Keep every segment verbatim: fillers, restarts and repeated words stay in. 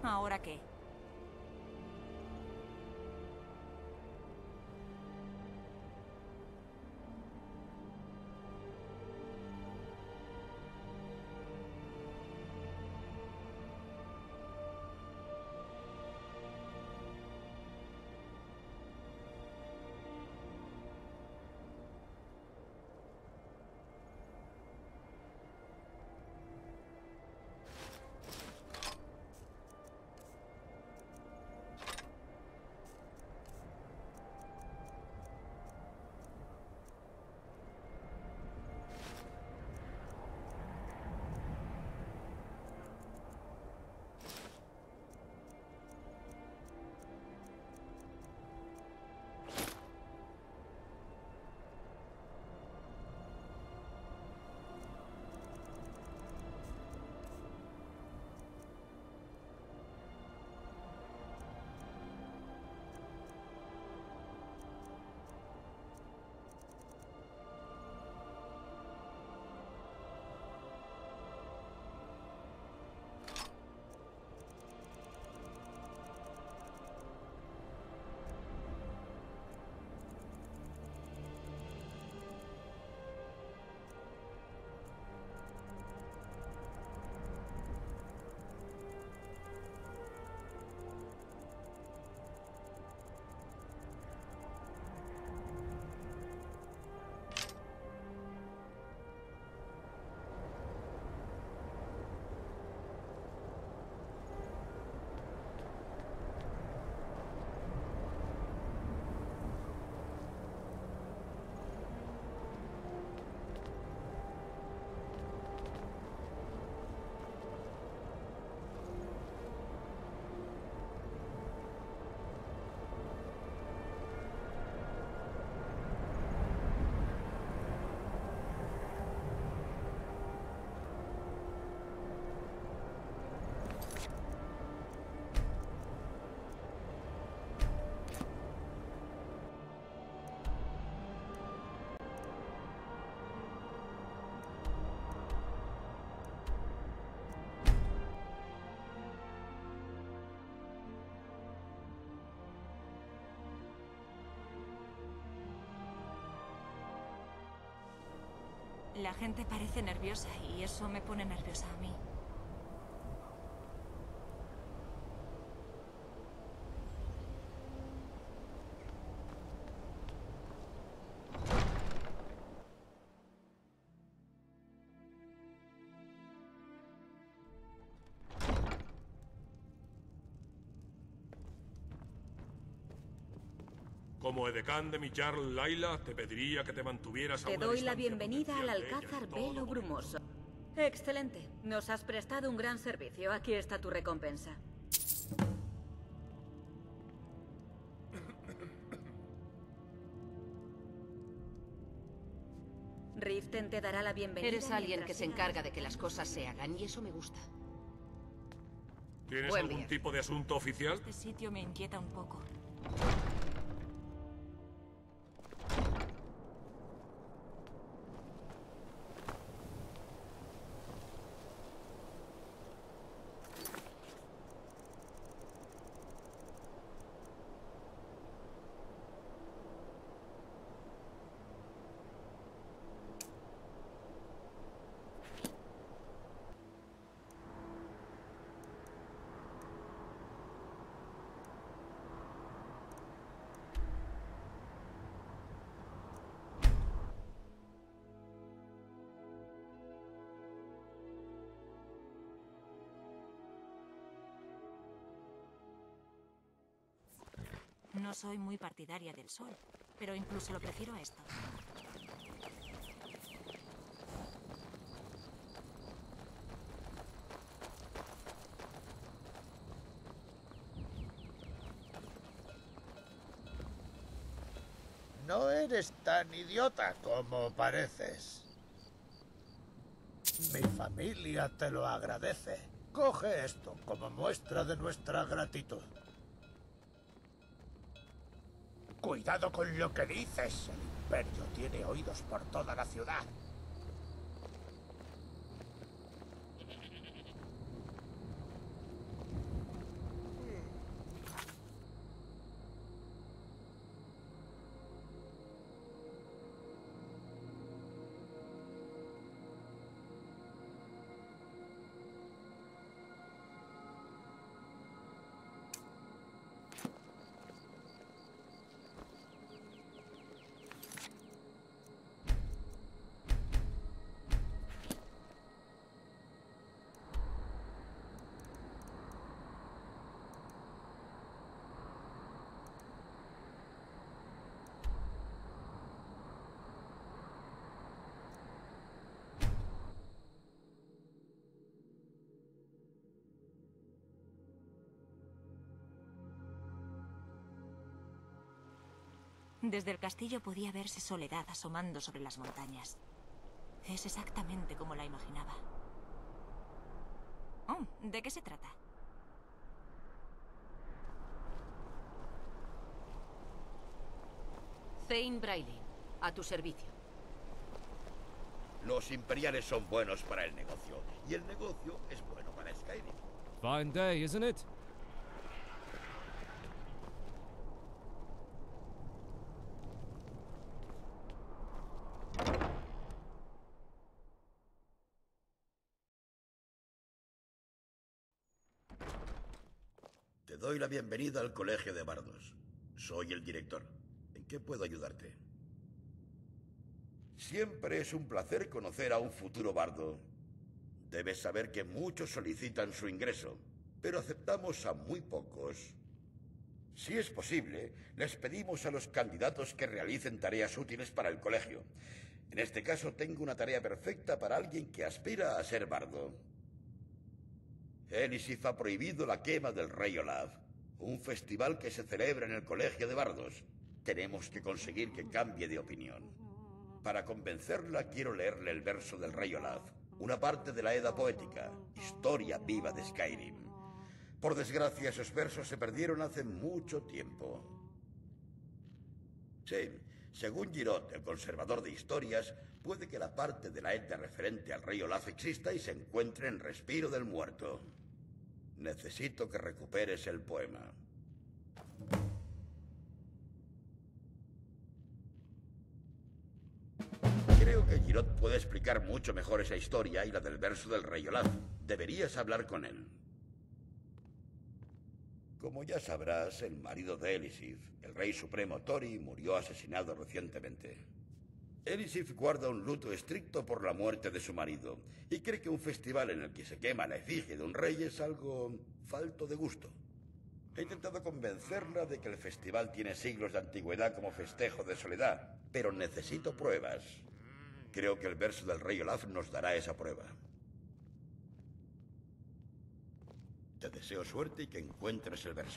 ¿Ahora qué? La gente parece nerviosa y eso me pone nerviosa a mí. Como edecán de mi Jarl Laila, te pediría que te mantuvieras a Te una doy la distancia bienvenida al prudencial de ella Alcázar en todo Velo momento. Brumoso. Excelente. Nos has prestado un gran servicio. Aquí está tu recompensa. Riften te dará la bienvenida. Eres alguien mientras que se sigas encarga de que las cosas se hagan y eso me gusta. ¿Tienes Buen algún viaje. tipo de asunto oficial? Este sitio me inquieta un poco. No soy muy partidaria del sol, pero incluso lo prefiero a esto. No eres tan idiota como pareces. Mi familia te lo agradece. Coge esto como muestra de nuestra gratitud. Cuidado con lo que dices. El Imperio tiene oídos por toda la ciudad. Desde el castillo podía verse Soledad asomando sobre las montañas. Es exactamente como la imaginaba. Oh, ¿de qué se trata? Thane Brayley, a tu servicio. Los imperiales son buenos para el negocio, y el negocio es bueno para Skyrim. Fine day, isn't it? Te doy la bienvenida al Colegio de Bardos. Soy el director. ¿En qué puedo ayudarte? Siempre es un placer conocer a un futuro bardo. Debes saber que muchos solicitan su ingreso, pero aceptamos a muy pocos. Si es posible, les pedimos a los candidatos que realicen tareas útiles para el colegio. En este caso, tengo una tarea perfecta para alguien que aspira a ser bardo. Elisif ha prohibido la quema del Rey Olaf, un festival que se celebra en el Colegio de Bardos. Tenemos que conseguir que cambie de opinión. Para convencerla, quiero leerle el verso del Rey Olaf, una parte de la Edda poética, historia viva de Skyrim. Por desgracia, esos versos se perdieron hace mucho tiempo. Sí, según Girot, el conservador de historias, puede que la parte de la Edda referente al Rey Olaf exista y se encuentre en Respiro del Muerto. Necesito que recuperes el poema. Creo que Girot puede explicar mucho mejor esa historia y la del verso del Rey Olaf. Deberías hablar con él. Como ya sabrás, el marido de Elisif, el rey supremo Tori, murió asesinado recientemente. Elisif guarda un luto estricto por la muerte de su marido y cree que un festival en el que se quema la efigie de un rey es algo falto de gusto. He intentado convencerla de que el festival tiene siglos de antigüedad como festejo de soledad, pero necesito pruebas. Creo que el verso del Rey Olaf nos dará esa prueba. Te deseo suerte y que encuentres el verso.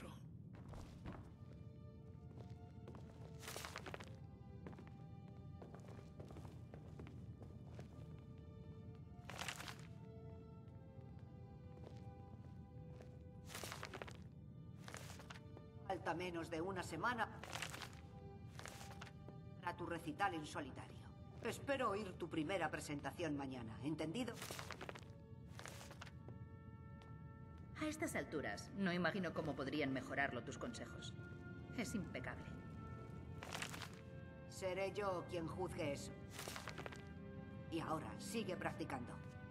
Falta menos de una semana para tu recital en solitario. Espero oír tu primera presentación mañana, ¿entendido? A estas alturas, no imagino cómo podrían mejorarlo tus consejos. Es impecable. Seré yo quien juzgue eso. Y ahora, sigue practicando.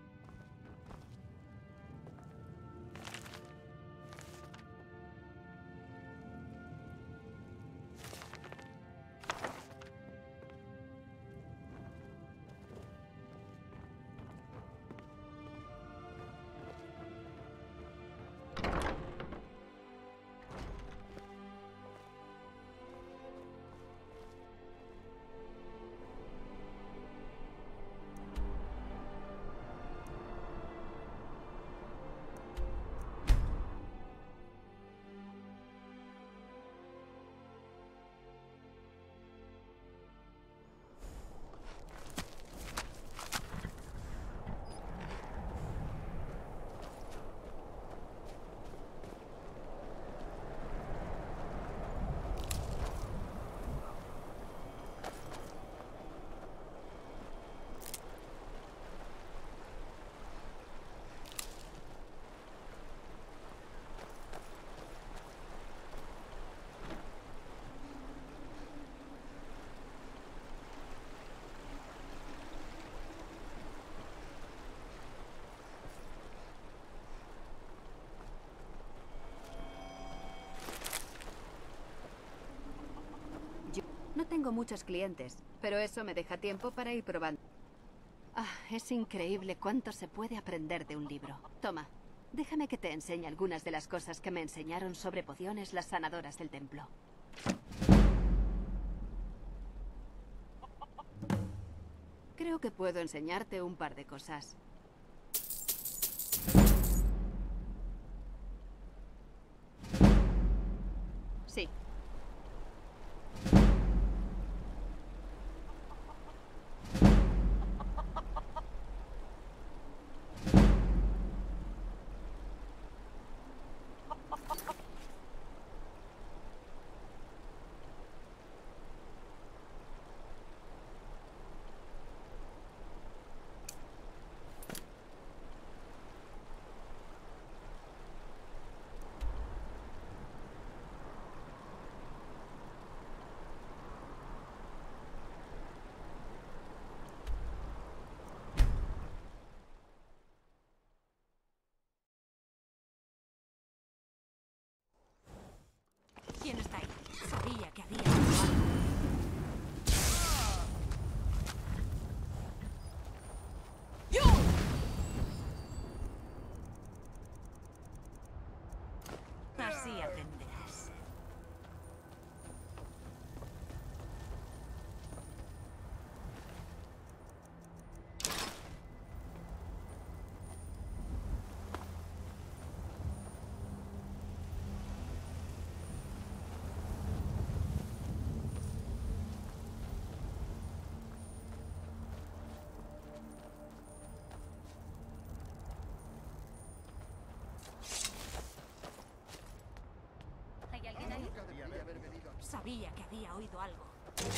No tengo muchos clientes, pero eso me deja tiempo para ir probando. Ah, es increíble cuánto se puede aprender de un libro. Toma, déjame que te enseñe algunas de las cosas que me enseñaron sobre pociones las sanadoras del templo. Creo que puedo enseñarte un par de cosas. Sí. y aprenderás. ¿Hay alguien ahí? Sabía que había oído algo.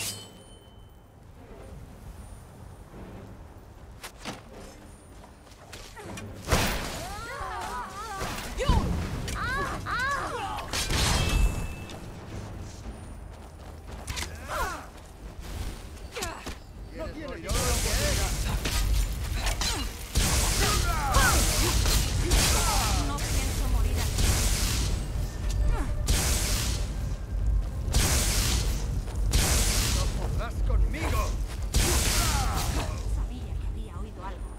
No pienso morir aquí. ¡Podrás conmigo! Sabía que había oído algo.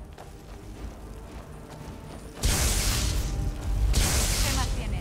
¿Qué más tienes?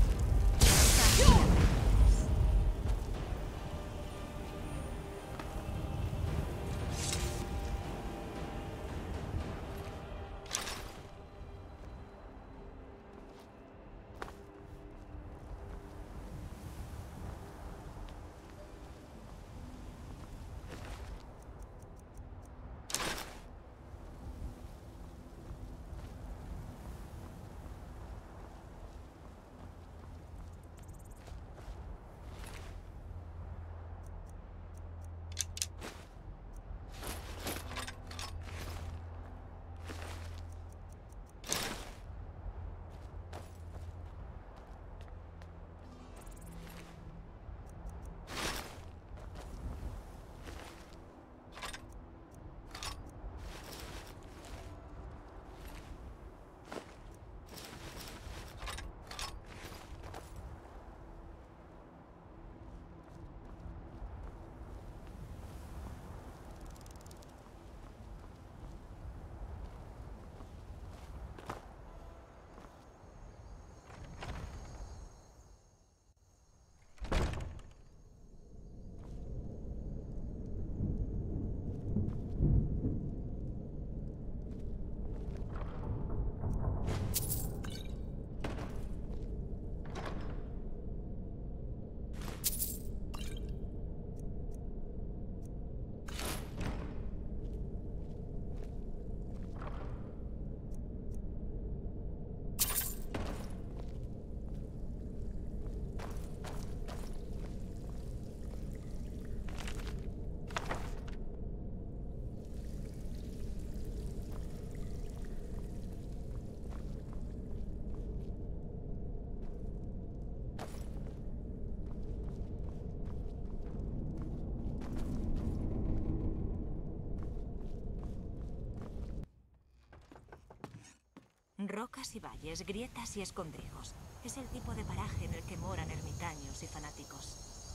Rocas y valles, grietas y escondrijos. Es el tipo de paraje en el que moran ermitaños y fanáticos.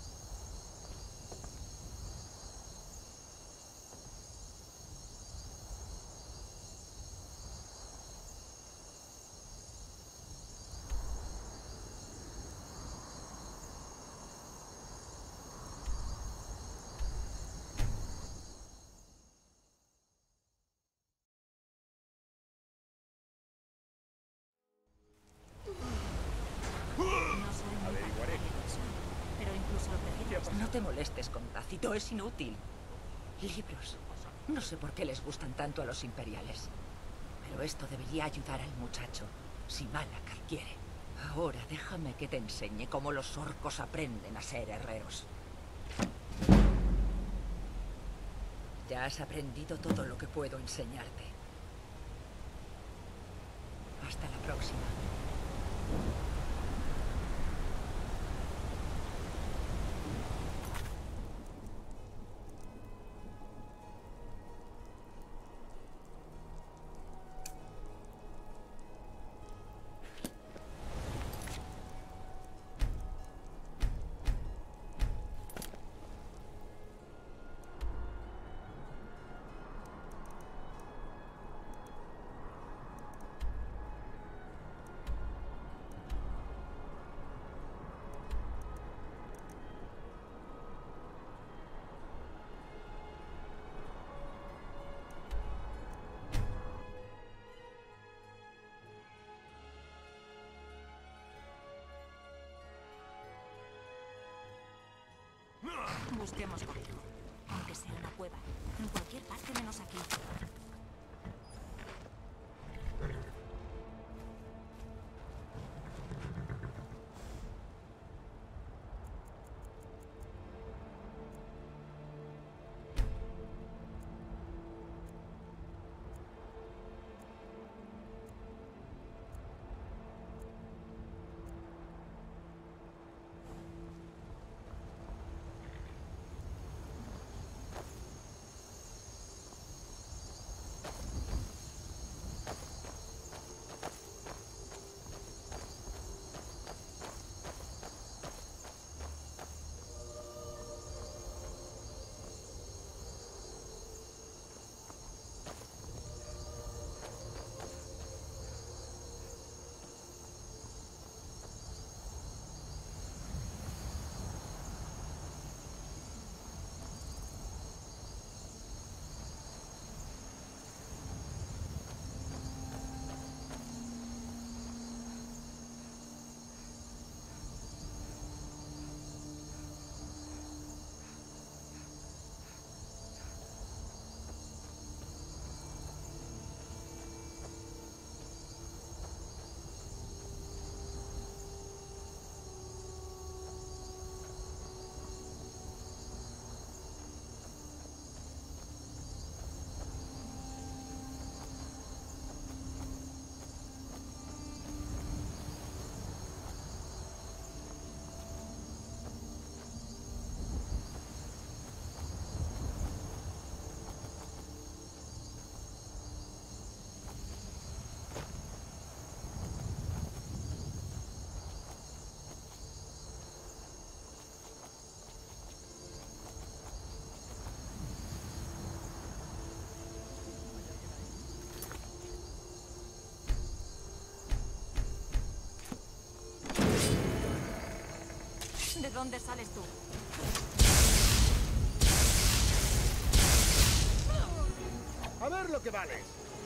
No soy muy Averiguaré. católico, pero incluso lo prefiero. No te molestes con Tácito, es inútil. Libros. No sé por qué les gustan tanto a los imperiales. Pero esto debería ayudar al muchacho, si Malakar quiere. Ahora déjame que te enseñe cómo los orcos aprenden a ser herreros. Ya has aprendido todo lo que puedo enseñarte. Hasta la próxima. Busquemos cobijo. Aunque sea una cueva. En cualquier parte menos aquí. ¿De dónde sales tú? A ver lo que vales.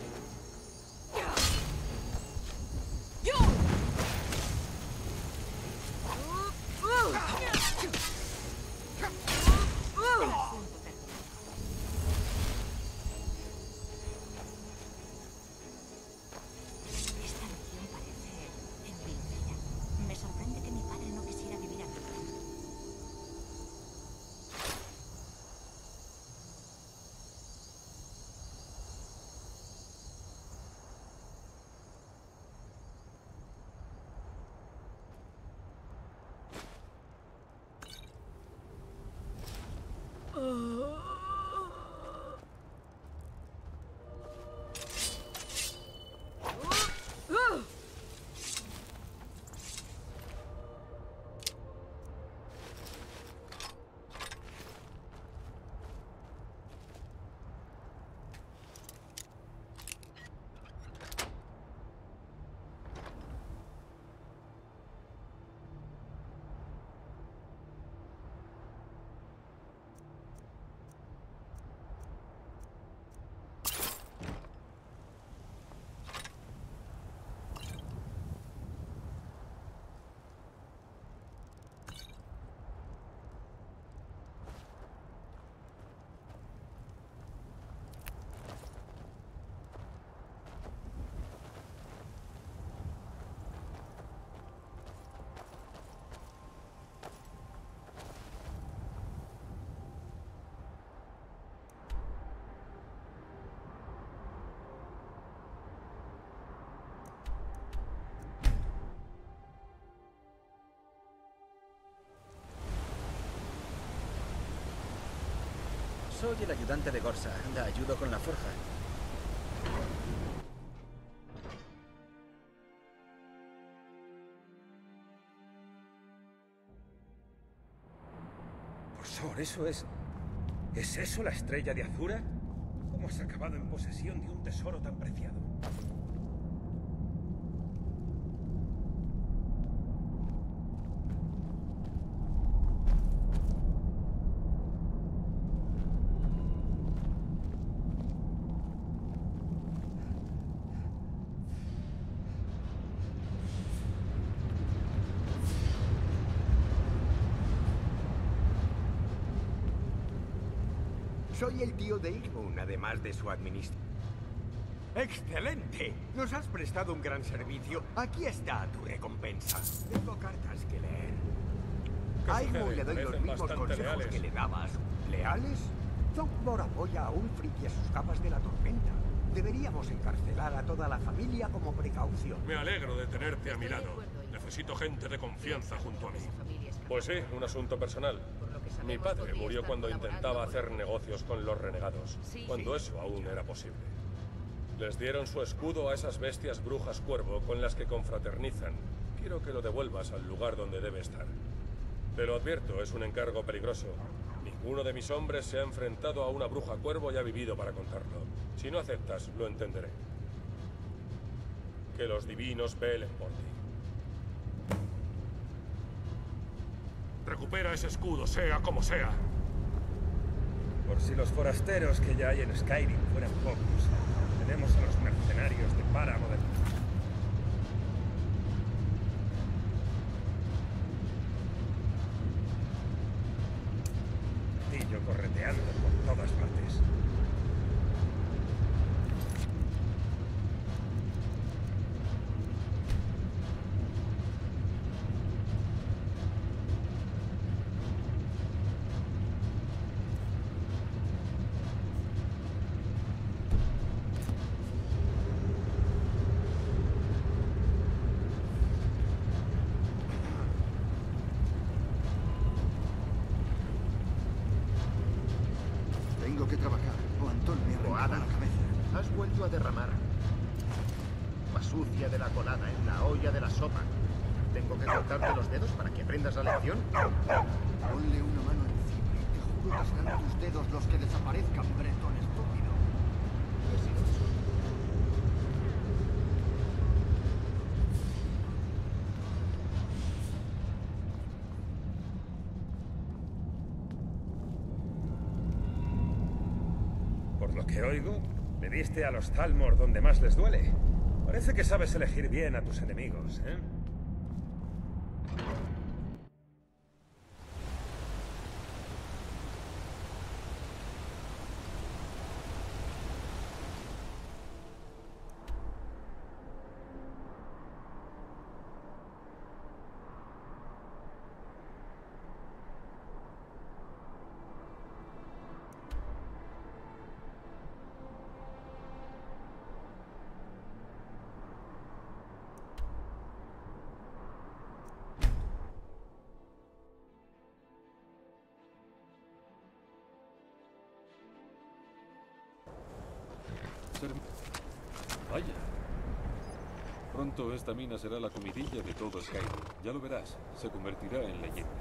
Esta región parece envidiada. Me sorprende que mi padre no quisiera vivir aquí. Soy el ayudante de Gorsa. La ayudo con la forja. Por Sor, eso es... ¿Es eso la estrella de Azura? ¿Cómo has acabado en posesión de un tesoro tan preciado? Soy el tío de Igmund, además de su administrador. ¡Excelente! Nos has prestado un gran servicio. Aquí está tu recompensa. Tengo cartas que leer. A Igmund le doy los Parecen mismos bastante consejos leales. que le daba a su... ¿Leales? Zombor apoya a Ulfric y a sus capas de la tormenta. Deberíamos encarcelar a toda la familia como precaución. Me alegro de tenerte a mi lado. Necesito gente de confianza junto a mí. Pues sí, un asunto personal. Mi padre murió cuando intentaba hacer negocios con los renegados, cuando eso aún era posible. Les dieron su escudo a esas bestias brujas cuervo con las que confraternizan. Quiero que lo devuelvas al lugar donde debe estar. Te lo advierto, es un encargo peligroso. Ninguno de mis hombres se ha enfrentado a una bruja cuervo y ha vivido para contarlo. Si no aceptas, lo entenderé. Que los divinos velen por ti. Recupera ese escudo, sea como sea. Por si los forasteros que ya hay en Skyrim fueran pocos, tenemos a los mercenarios de Páramo de... Tillo correteando por todas partes. Tengo que trabajar, o Antón me arranca la cabeza. Has vuelto a derramar la sucia de la colada en la olla de la sopa. ¿Tengo que cortarte los dedos para que aprendas la lección? Ponle una mano encima y te juro que serán tus dedos los que desaparezcan, bretón estúpido. Por lo que oigo, le diste a los Thalmor donde más les duele. Parece que sabes elegir bien a tus enemigos, ¿eh? Vaya. Pronto esta mina será la comidilla de todo Skyrim. Ya lo verás, se convertirá en leyenda.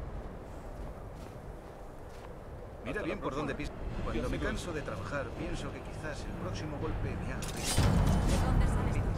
Mira bien por dónde pisas. Cuando me canso de trabajar, pienso que quizás el próximo golpe me haga... ¿De dónde sales tú?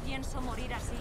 pienso morir así.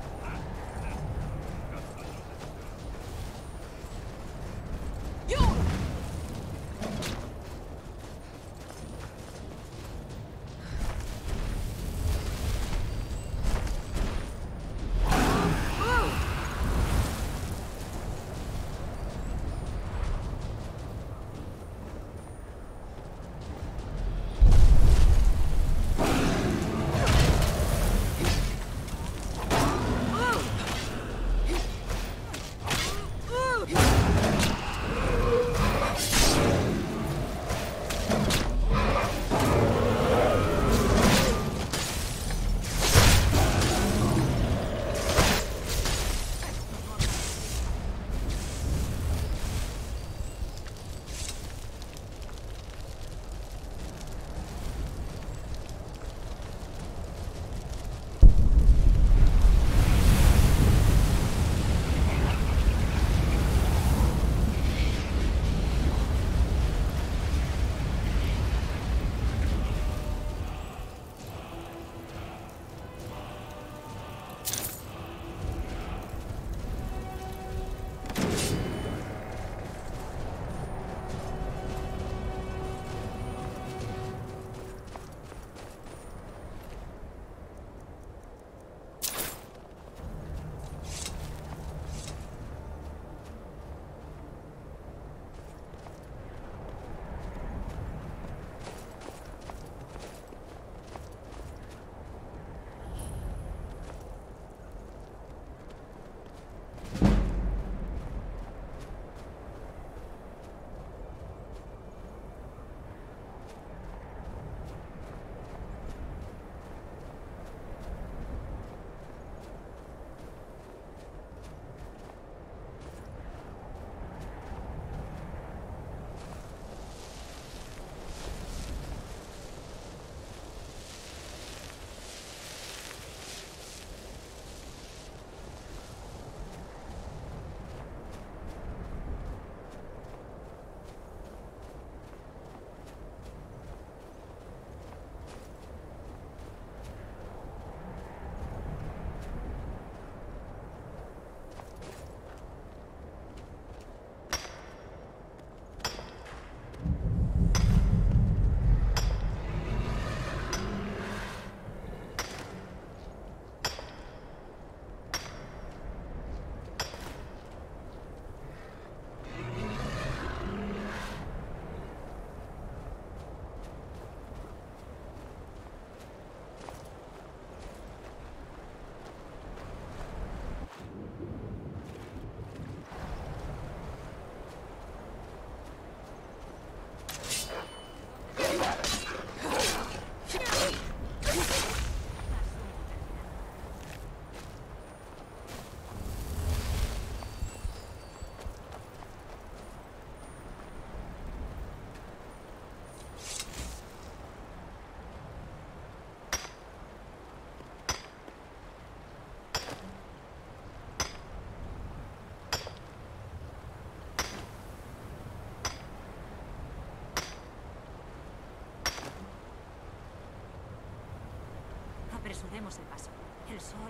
Apresuremos el paso. El sol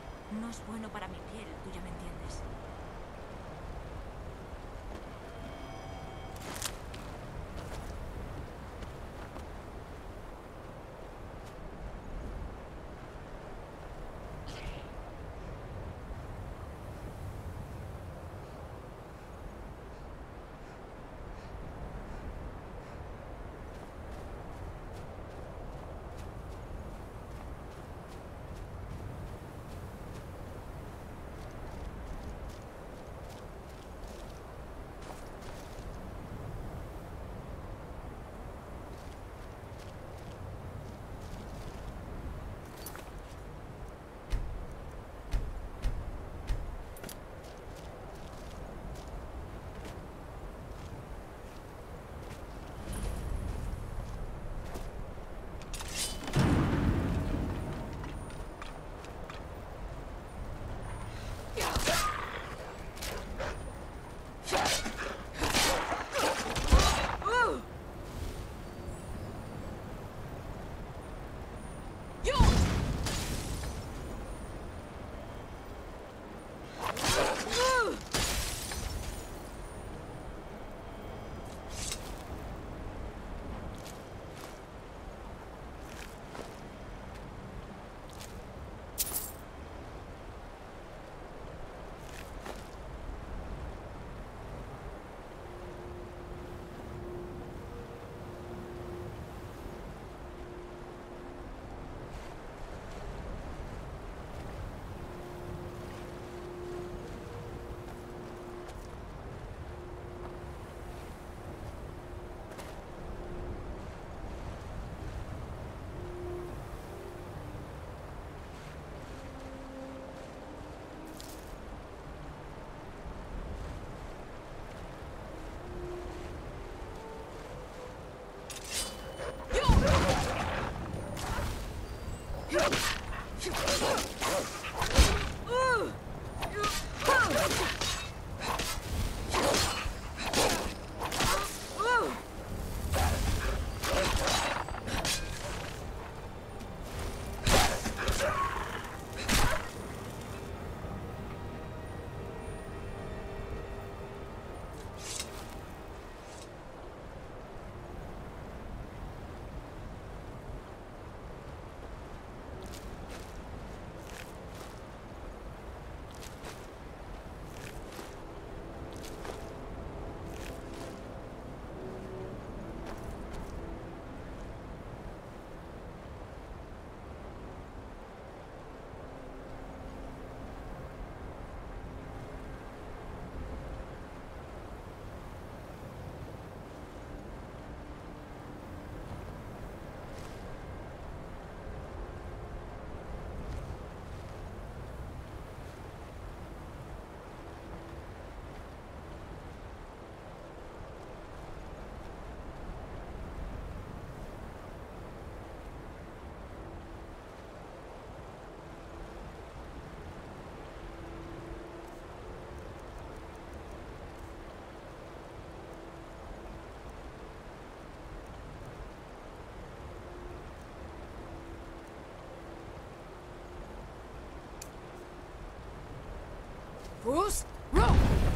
no es bueno para mi piel, tú ya me entiendes. Fus, roll!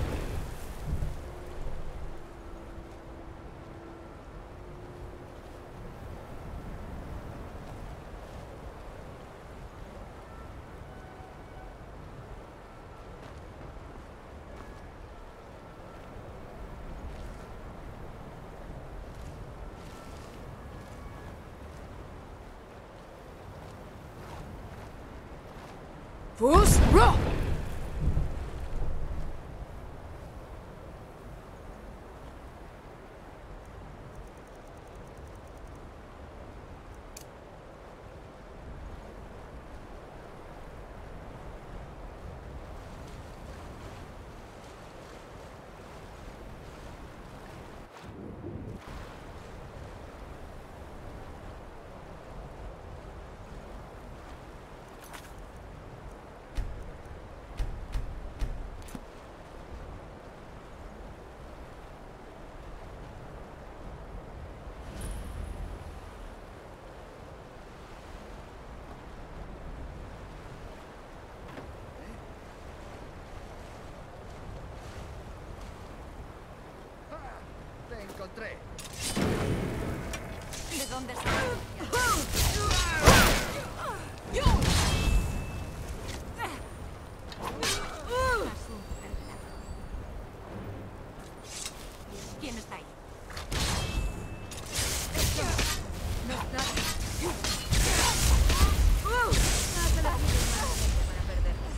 Fus, roll! Te encontré. ¿De dónde está? ¿Quién está ahí? No está. No te la pides más gente para perderla.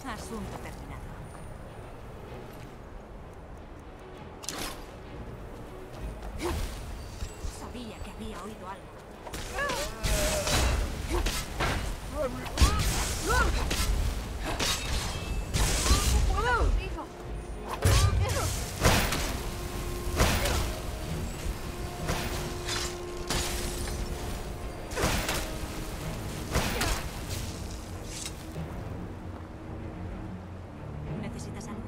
Asunto terminado. Sabía que había oído algo. ¿Necesitas algo?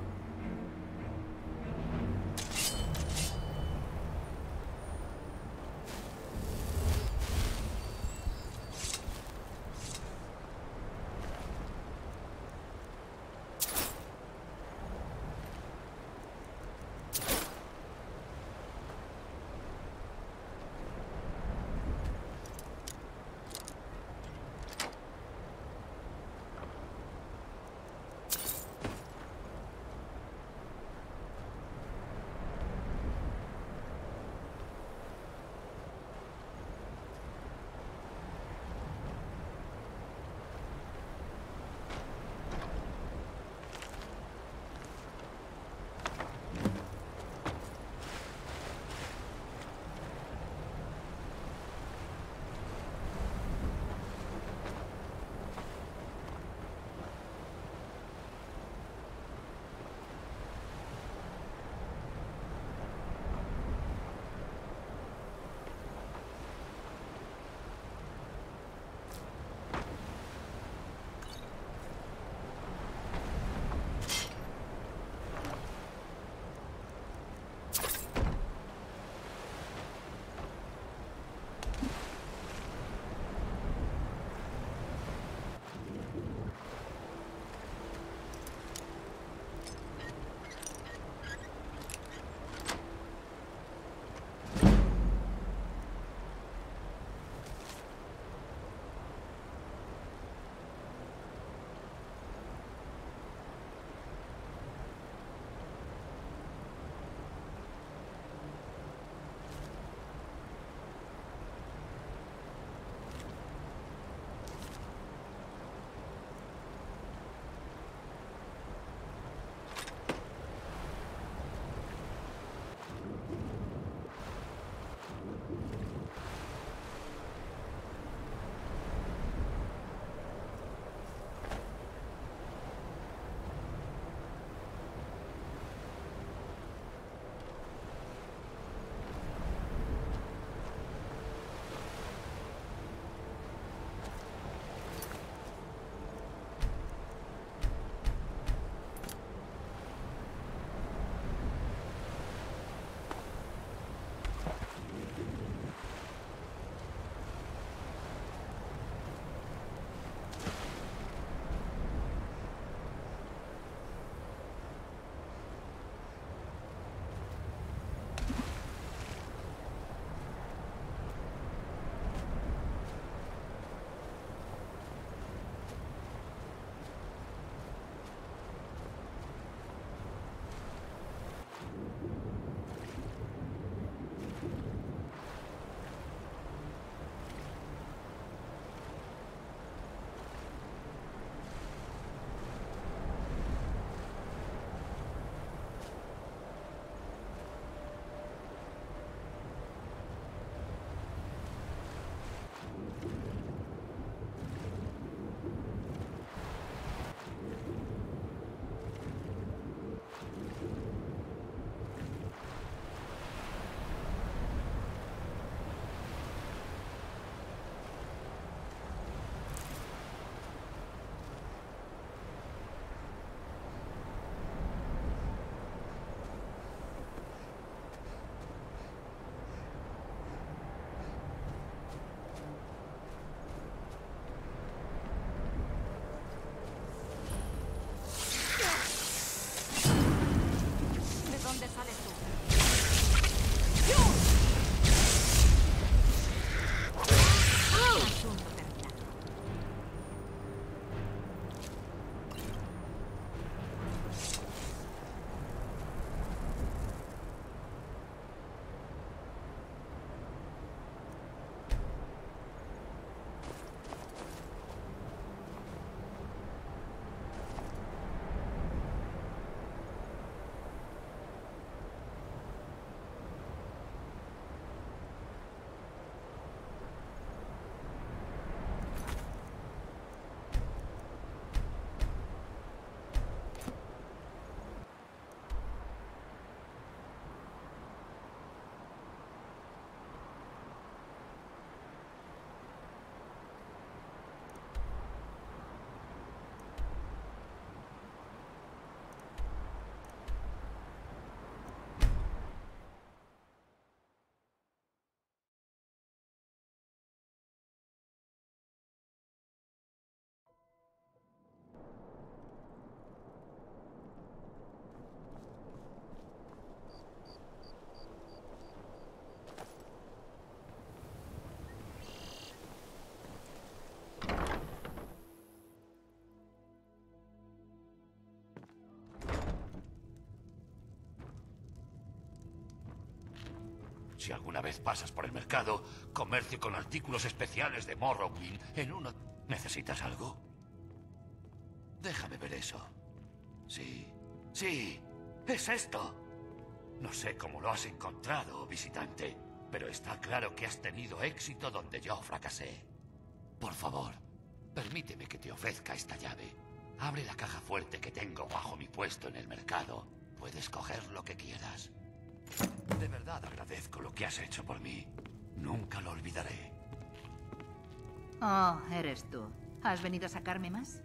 Si alguna vez pasas por el mercado, comercio con artículos especiales de Morrowind en uno... ¿Necesitas algo? Déjame ver eso. Sí, sí, es esto. No sé cómo lo has encontrado, visitante, pero está claro que has tenido éxito donde yo fracasé. Por favor, permíteme que te ofrezca esta llave. Abre la caja fuerte que tengo bajo mi puesto en el mercado. Puedes coger lo que quieras. De verdad agradezco lo que has hecho por mí. Nunca lo olvidaré. Oh, eres tú. ¿Has venido a sacarme más?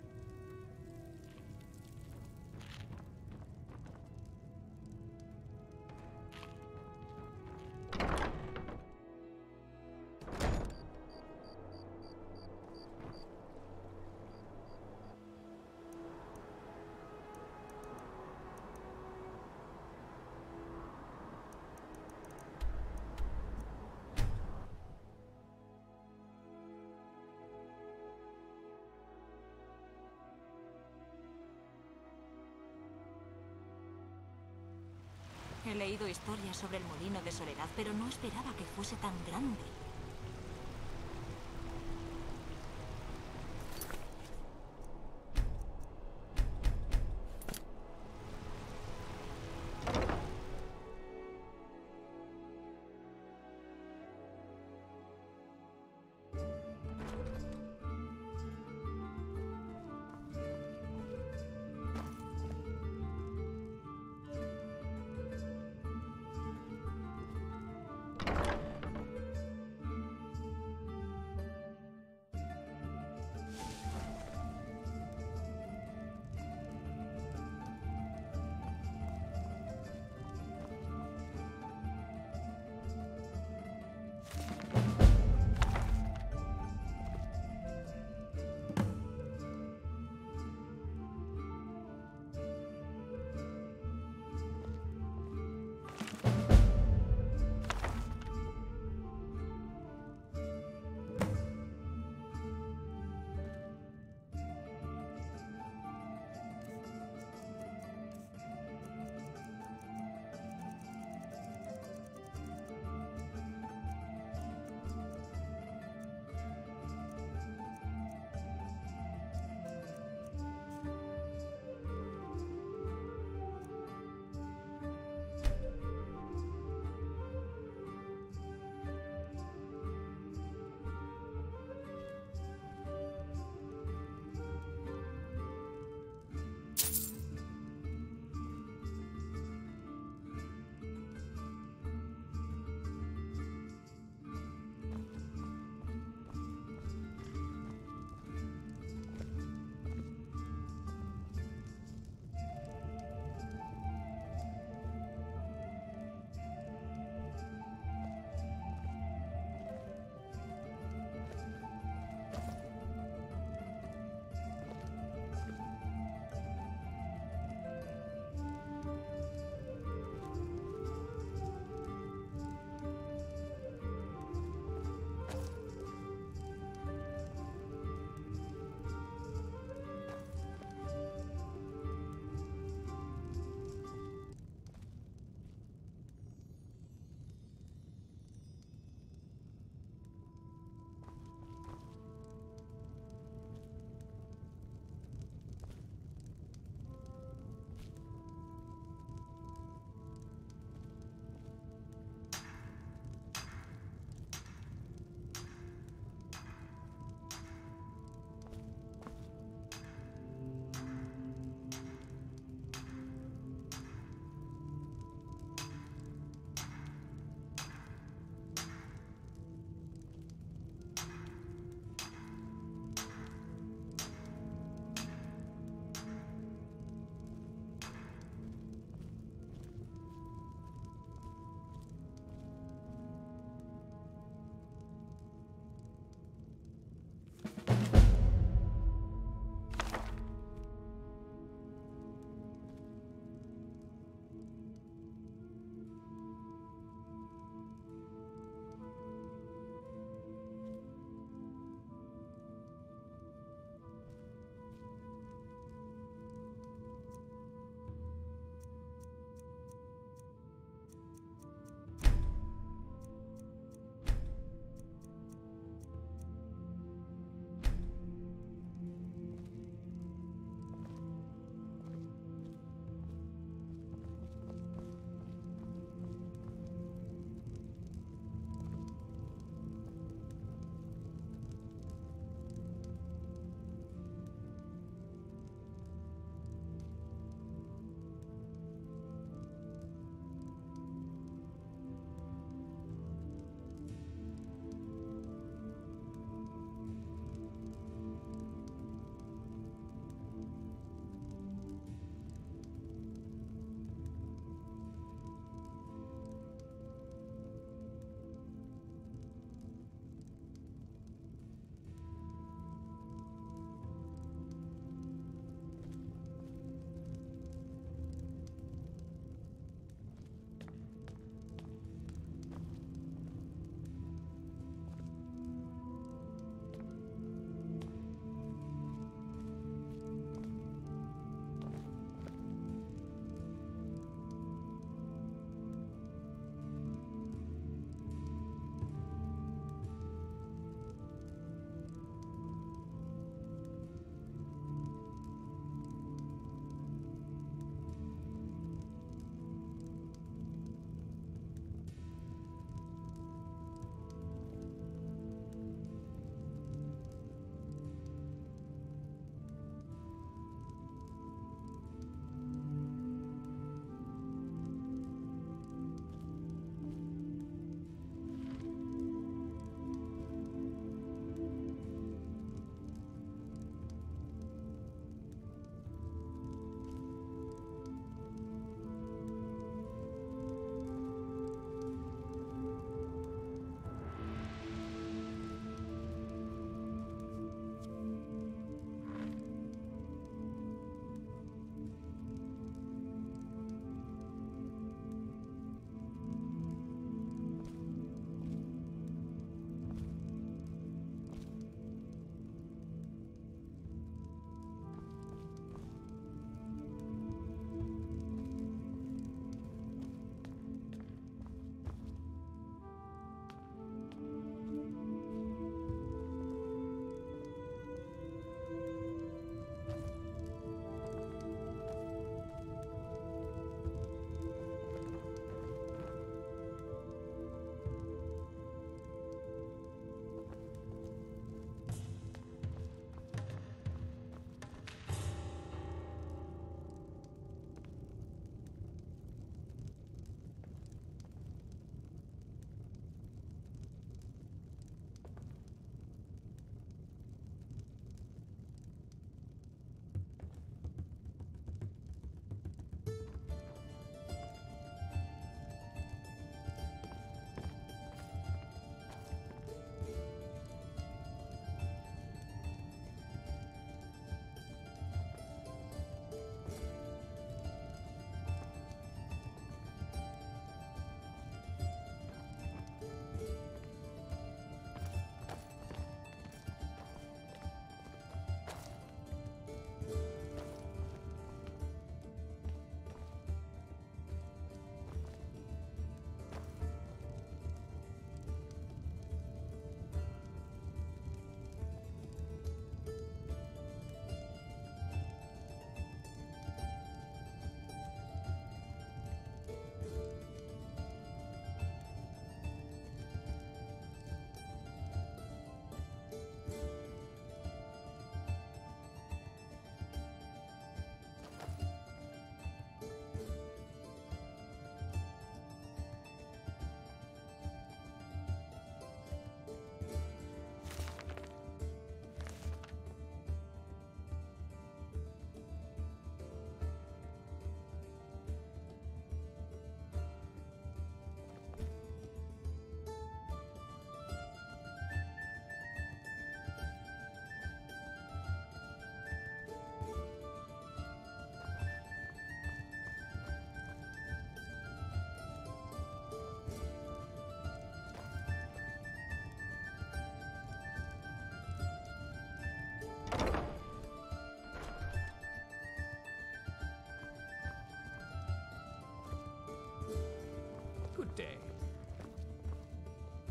He leído historias sobre el molino de Soledad, pero no esperaba que fuese tan grande.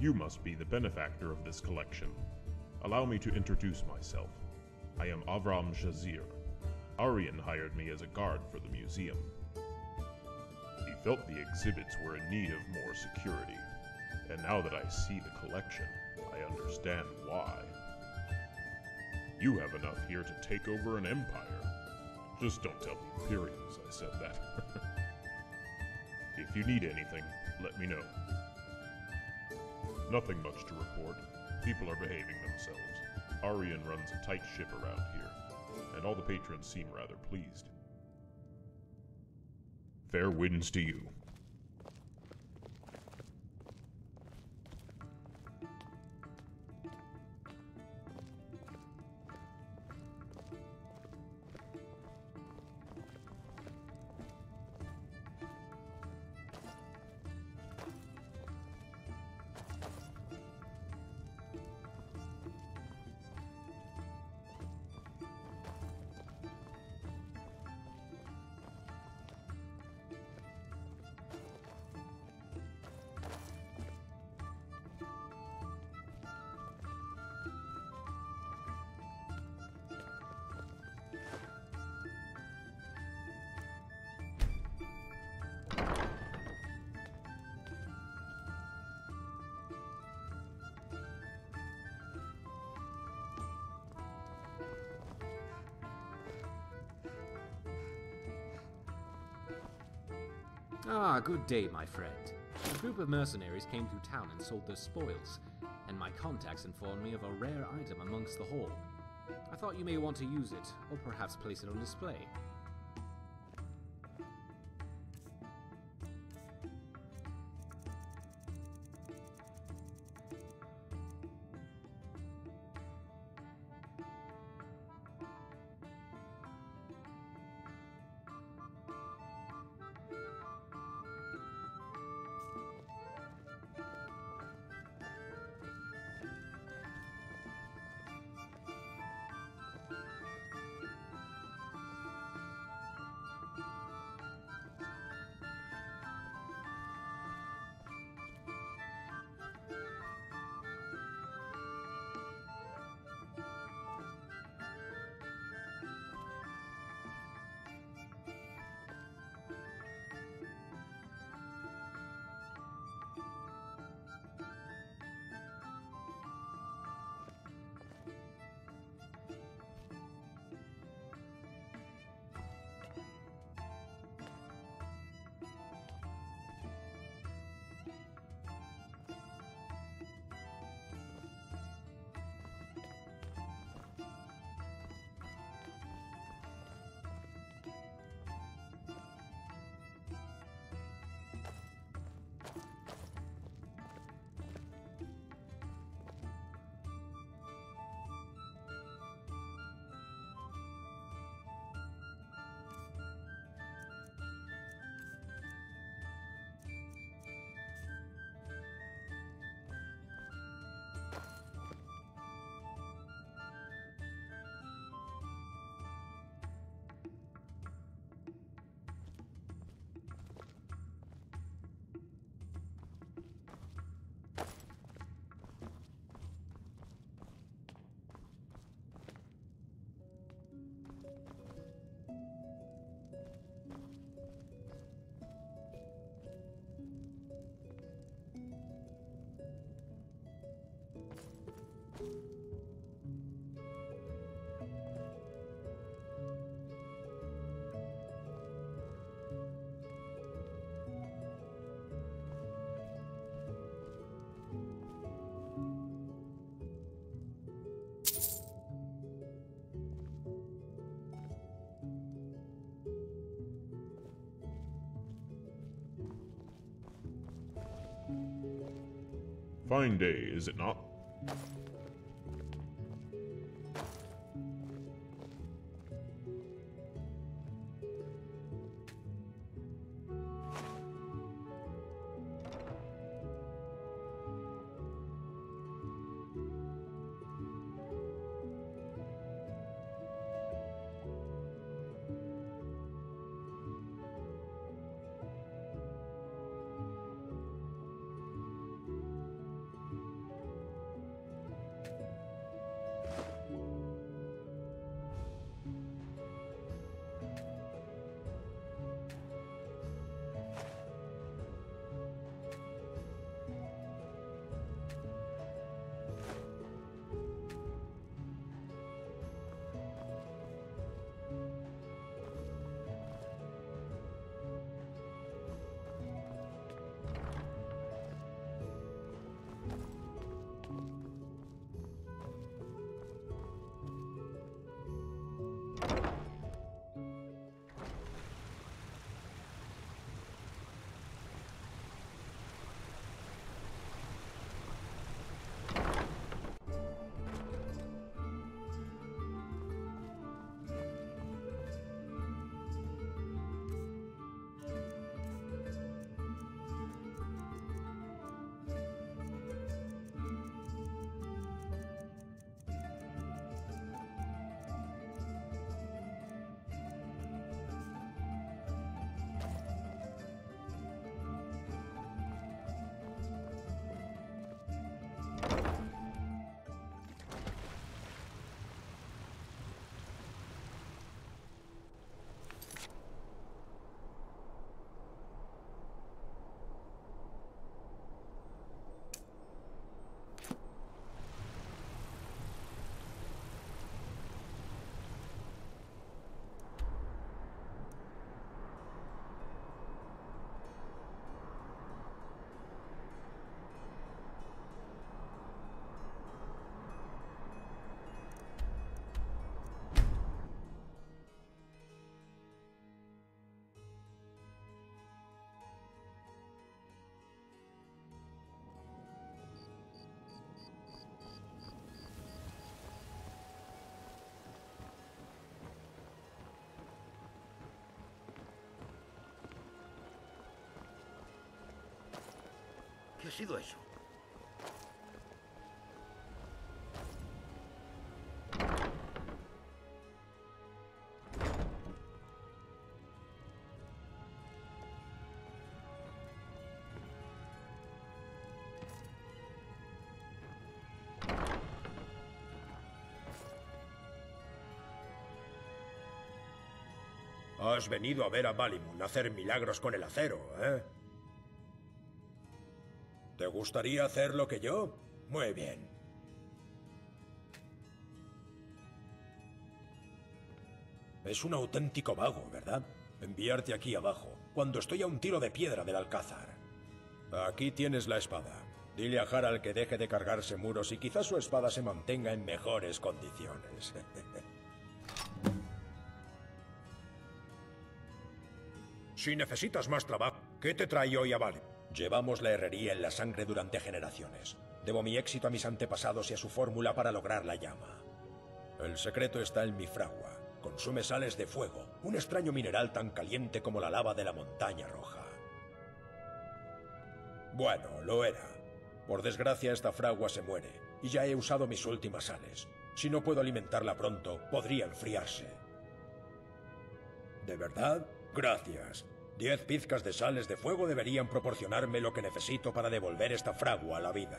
You must be the benefactor of this collection. Allow me to introduce myself. I am Avram Jazir. Arian hired me as a guard for the museum. He felt the exhibits were in need of more security, and now that I see the collection, I understand why. You have enough here to take over an empire. Just don't tell the Imperials I said that. If you need anything, let me know. Nothing much to report. People are behaving themselves. Arian runs a tight ship around here, and all the patrons seem rather pleased. Fair winds to you. Ah, good day, my friend. A group of mercenaries came through town and sold their spoils, and my contacts informed me of a rare item amongst the haul. I thought you may want to use it, or perhaps place it on display. Fine day, is it not? sido eso? Has venido a ver a Balimun hacer milagros con el acero, ¿eh? ¿Te gustaría hacer lo que yo? Muy bien. Es un auténtico vago, ¿verdad? Enviarte aquí abajo, cuando estoy a un tiro de piedra del Alcázar. Aquí tienes la espada. Dile a Harald que deje de cargarse muros y quizás su espada se mantenga en mejores condiciones. Si necesitas más trabajo, ¿qué te trae hoy a Bali? Llevamos la herrería en la sangre durante generaciones. Debo mi éxito a mis antepasados y a su fórmula para lograr la llama. El secreto está en mi fragua. Consume sales de fuego, un extraño mineral tan caliente como la lava de la montaña roja. Bueno, lo era. Por desgracia, esta fragua se muere, y ya he usado mis últimas sales. Si no puedo alimentarla pronto, podría enfriarse. ¿De verdad? Gracias. Diez pizcas de sales de fuego deberían proporcionarme lo que necesito para devolver esta fragua a la vida.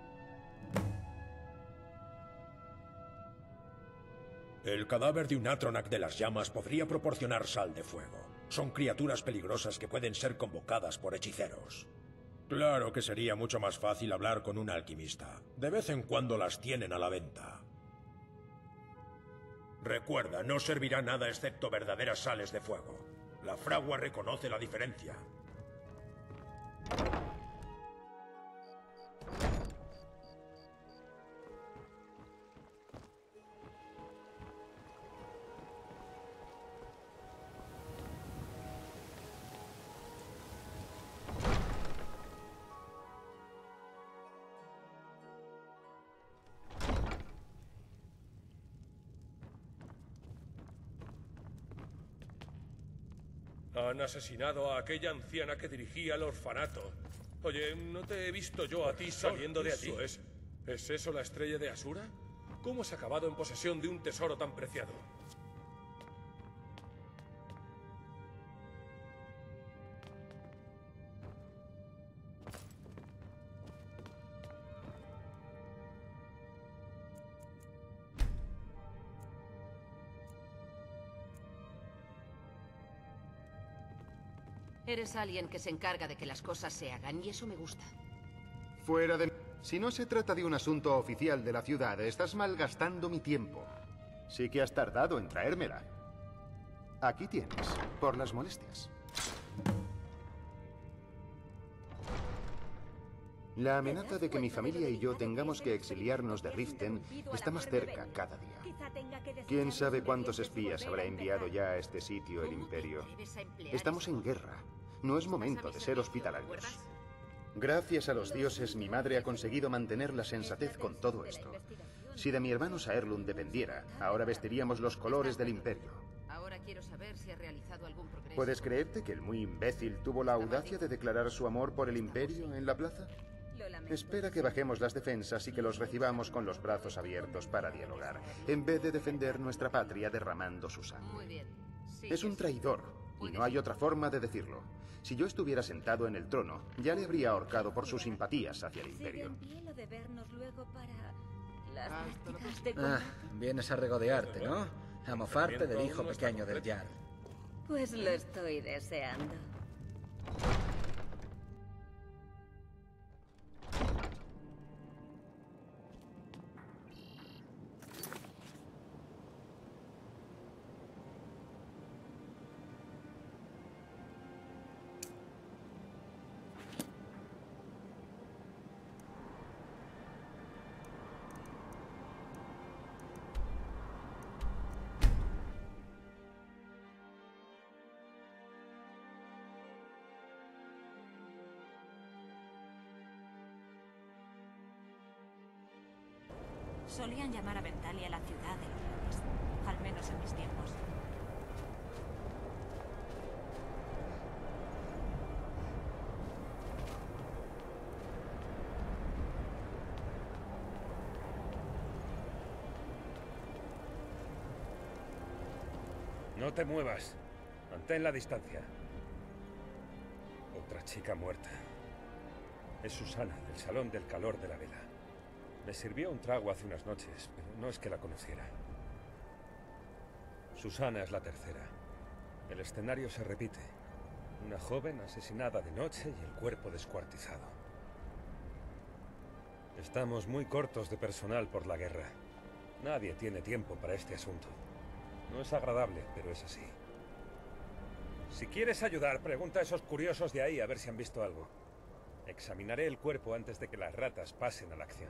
El cadáver de un Atronach de las llamas podría proporcionar sal de fuego. Son criaturas peligrosas que pueden ser convocadas por hechiceros. Claro que sería mucho más fácil hablar con un alquimista. De vez en cuando las tienen a la venta. Recuerda, no servirá nada excepto verdaderas sales de fuego. La fragua reconoce la diferencia. Han asesinado a aquella anciana que dirigía el orfanato. Oye, ¿no te he visto yo a ti saliendo de allí? ¿Es, ¿Es eso la estrella de Asura? ¿Cómo has acabado en posesión de un tesoro tan preciado? Eres alguien que se encarga de que las cosas se hagan y eso me gusta. Fuera de... Si no se trata de un asunto oficial de la ciudad, estás malgastando mi tiempo. Sí que has tardado en traérmela. Aquí tienes, por las molestias. La amenaza de que mi familia y yo tengamos que exiliarnos de Riften está más cerca cada día. ¿Quién sabe cuántos espías habrá enviado ya a este sitio el Imperio? Estamos en guerra. No es momento de ser hospitalarios. Gracias a los dioses, mi madre ha conseguido mantener la sensatez con todo esto. Si de mi hermano Saerlund dependiera, ahora vestiríamos los colores del Imperio. Ahora quiero saber si ha realizado algún progreso. ¿Puedes creerte que el muy imbécil tuvo la audacia de declarar su amor por el Imperio en la plaza? Espera que bajemos las defensas y que los recibamos con los brazos abiertos para dialogar, en vez de defender nuestra patria derramando su sangre. Muy bien. Es un traidor, y no hay otra forma de decirlo. Si yo estuviera sentado en el trono, ya le habría ahorcado por sus simpatías hacia el Imperio. Ah, vienes a regodearte, ¿no? A mofarte del hijo pequeño del Jarl. Pues lo estoy deseando. Solían llamar a Ventalia la ciudad de los reyes, al menos en mis tiempos. No te muevas. Mantén la distancia. Otra chica muerta. Es Susana, del Salón del Calor de la Vela. Me sirvió un trago hace unas noches, pero no es que la conociera. Susana es la tercera. El escenario se repite. Una joven asesinada de noche y el cuerpo descuartizado. Estamos muy cortos de personal por la guerra. Nadie tiene tiempo para este asunto. No es agradable, pero es así. Si quieres ayudar, pregunta a esos curiosos de ahí a ver si han visto algo. Examinaré el cuerpo antes de que las ratas pasen a la acción.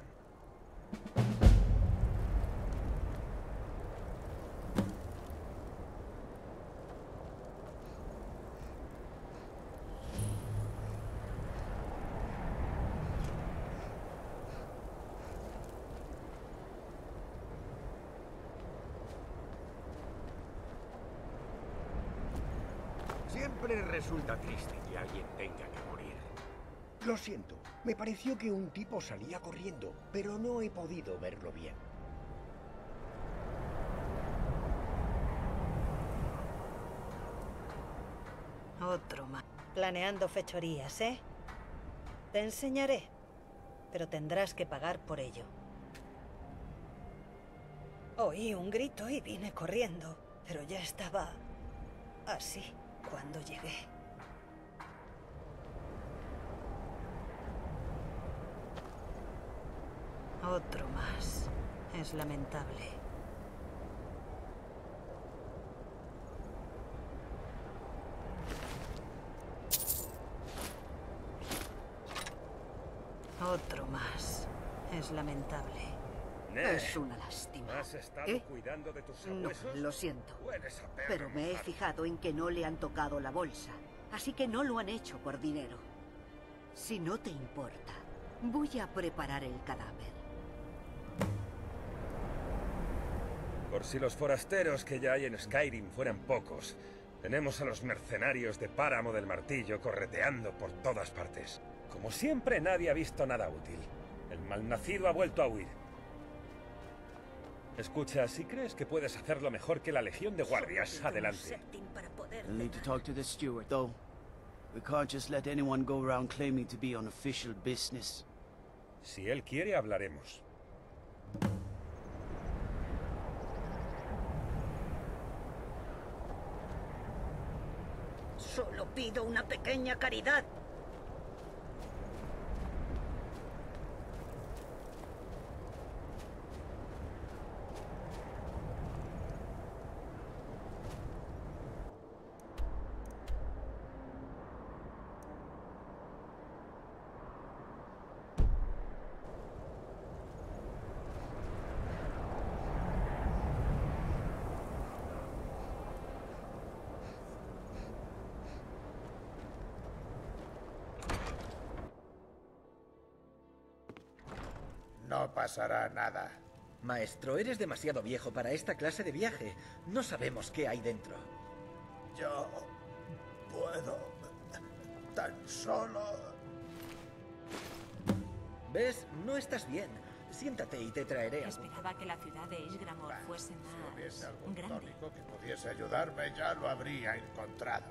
Siempre resulta triste que alguien tenga que morir. Lo siento, me pareció que un tipo salía corriendo, pero no he podido verlo bien. Otro más. Planeando fechorías, ¿eh? Te enseñaré, pero tendrás que pagar por ello. Oí un grito y vine corriendo, pero ya estaba así cuando llegué. Otro más. Es lamentable. Otro más. Es lamentable. Es una lástima. ¿Has estado ¿Eh? cuidando de tus No, sabuesos? lo siento. Hueles a perro Pero me he mojado. fijado en que no le han tocado la bolsa, así que no lo han hecho por dinero. Si no te importa, voy a preparar el cadáver. Por si los forasteros que ya hay en Skyrim fueran pocos, tenemos a los mercenarios de Páramo del Martillo correteando por todas partes. Como siempre, nadie ha visto nada útil. El malnacido ha vuelto a huir. Escucha, si crees que puedes hacerlo mejor que la Legión de Guardias, adelante. You'll need to talk to the steward, though. We can't just let anyone go around claiming to be on official business. Si él quiere, hablaremos. Solo pido una pequeña caridad. No pasará nada. Maestro, eres demasiado viejo para esta clase de viaje. No sabemos qué hay dentro. Yo puedo tan solo... ¿Ves? No estás bien. Siéntate y te traeré algo. Esperaba que la ciudad de Ishgramor fuese Si más hubiese algún grande. tónico que pudiese ayudarme, ya lo habría encontrado.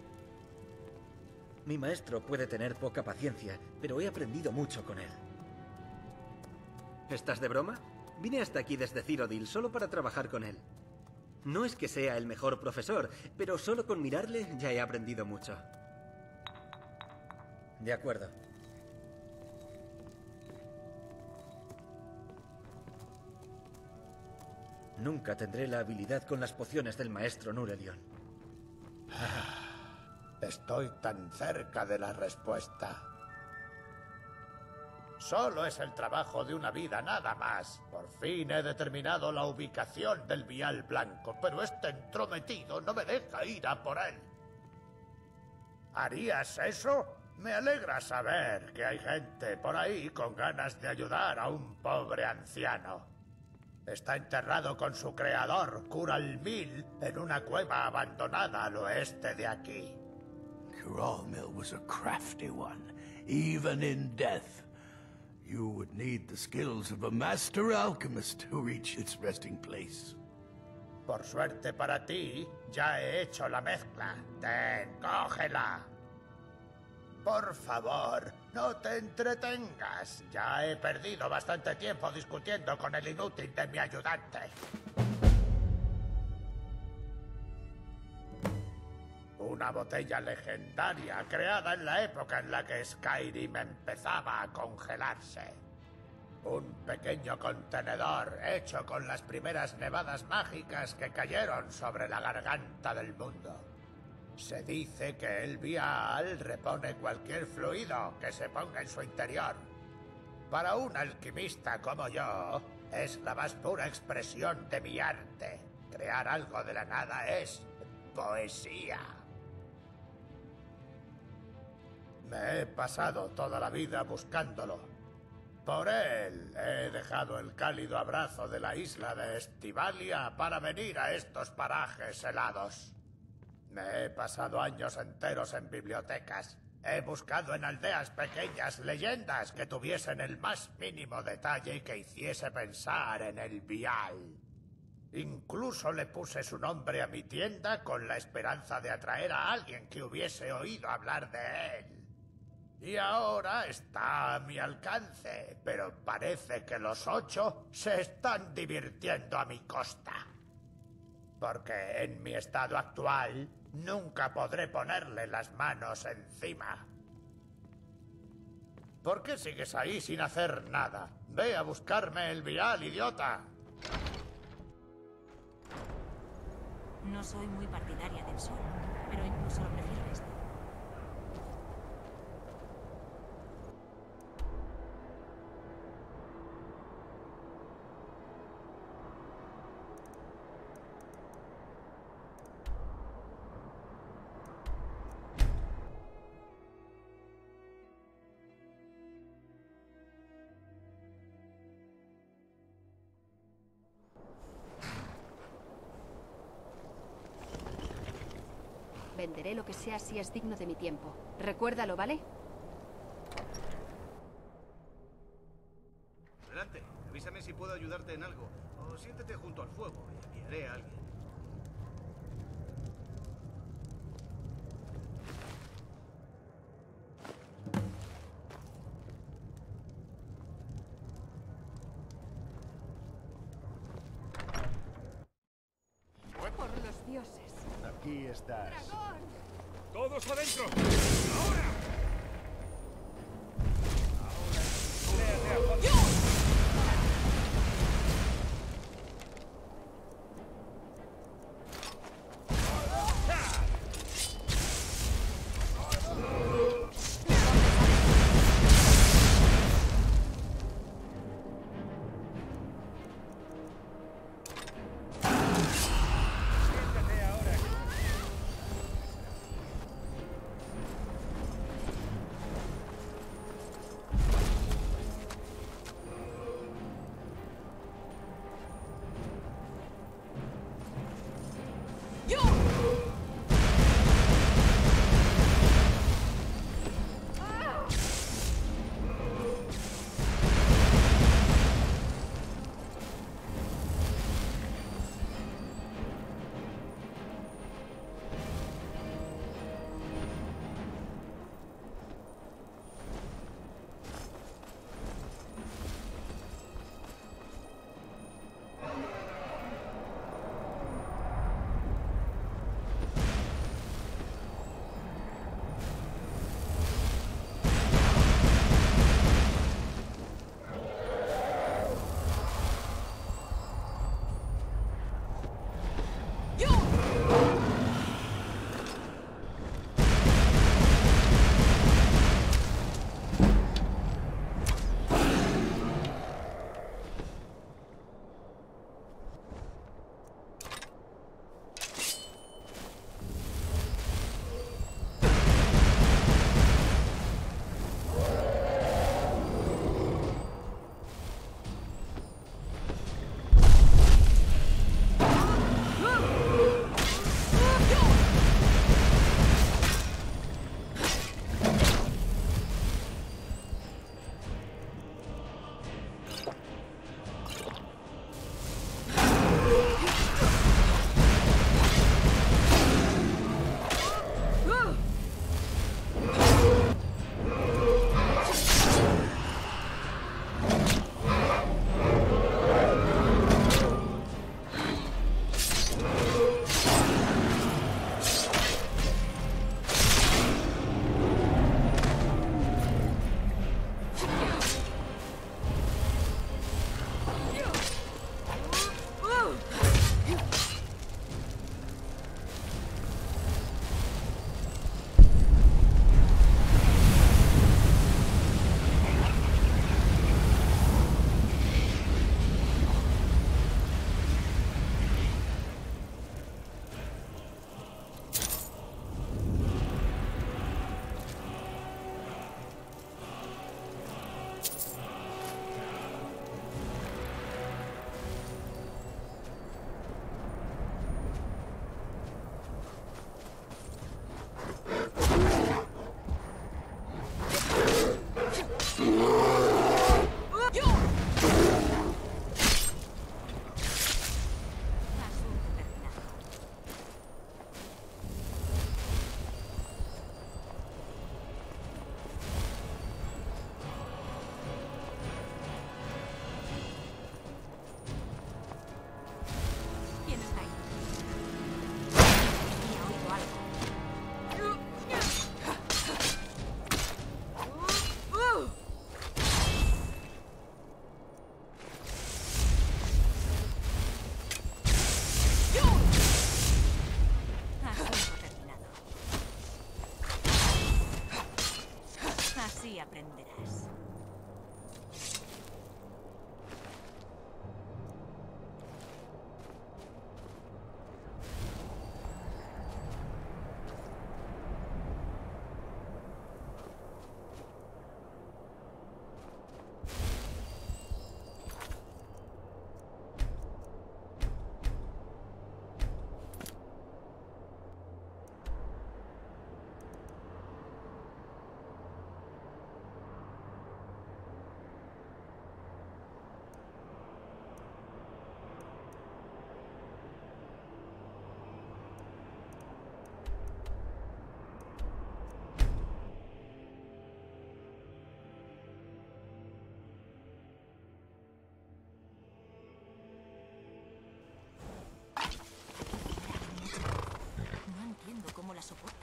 Mi maestro puede tener poca paciencia, pero he aprendido mucho con él. ¿Estás de broma? Vine hasta aquí desde Cyrodiil solo para trabajar con él. No es que sea el mejor profesor, pero solo con mirarle ya he aprendido mucho. De acuerdo. Nunca tendré la habilidad con las pociones del maestro Nurelion. Estoy tan cerca de la respuesta. Solo es el trabajo de una vida, nada más. Por fin he determinado la ubicación del vial blanco, pero este entrometido no me deja ir a por él. ¿Harías eso? Me alegra saber que hay gente por ahí con ganas de ayudar a un pobre anciano. Está enterrado con su creador, Kuralmil, en una cueva abandonada al oeste de aquí. Kuralmil was a crafty one, even in death. You would need the skills of a master alchemist to reach its resting place. Por suerte para ti, ya he hecho la mezcla. Ten, cógela. Por favor, no te entretengas. Ya he perdido bastante tiempo discutiendo con el inútil de mi ayudante. Una botella legendaria creada en la época en la que Skyrim empezaba a congelarse. Un pequeño contenedor hecho con las primeras nevadas mágicas que cayeron sobre la garganta del mundo. Se dice que el vial repone cualquier fluido que se ponga en su interior. Para un alquimista como yo, es la más pura expresión de mi arte. Crear algo de la nada es poesía. Me he pasado toda la vida buscándolo. Por él he dejado el cálido abrazo de la isla de Estivalia para venir a estos parajes helados. Me he pasado años enteros en bibliotecas. He buscado en aldeas pequeñas leyendas que tuviesen el más mínimo detalle y que hiciese pensar en el vial. Incluso le puse su nombre a mi tienda con la esperanza de atraer a alguien que hubiese oído hablar de él. Y ahora está a mi alcance, pero parece que los ocho se están divirtiendo a mi costa. Porque en mi estado actual nunca podré ponerle las manos encima. ¿Por qué sigues ahí sin hacer nada? Ve a buscarme el vial, idiota. No soy muy partidaria del sol, pero incluso lo prefiero esto. Venderé lo que sea si es digno de mi tiempo. Recuérdalo, ¿vale? Adelante, avísame si puedo ayudarte en algo. O siéntete junto al fuego y enviaré a alguien. Por los dioses. Aquí estás. ¡Todos adentro! ¡Ahora! y aprenderás. No entiendo cómo la soportas.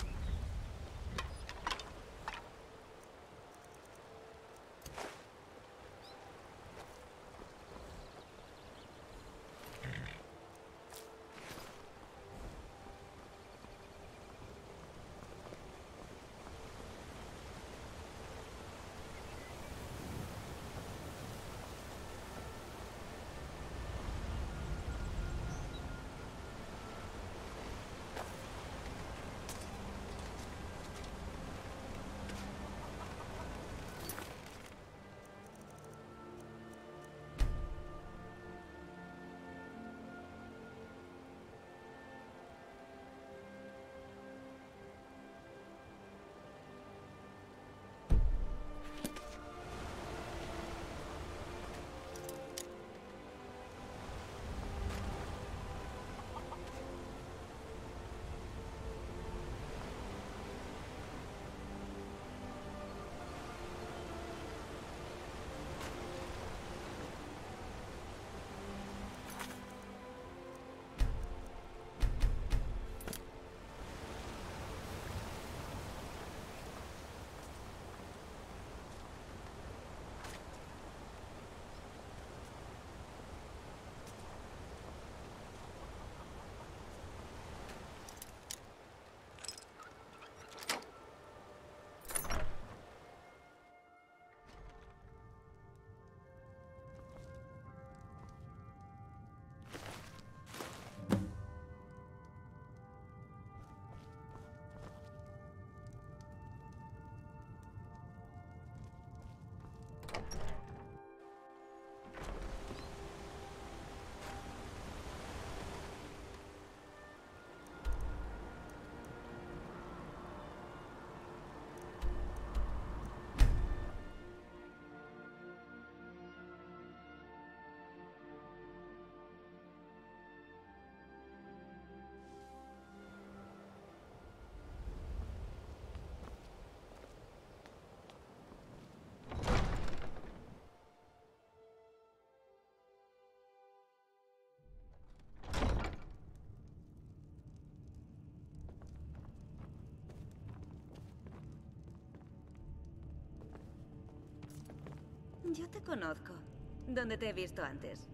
Yo te conozco. ¿Dónde te he visto antes?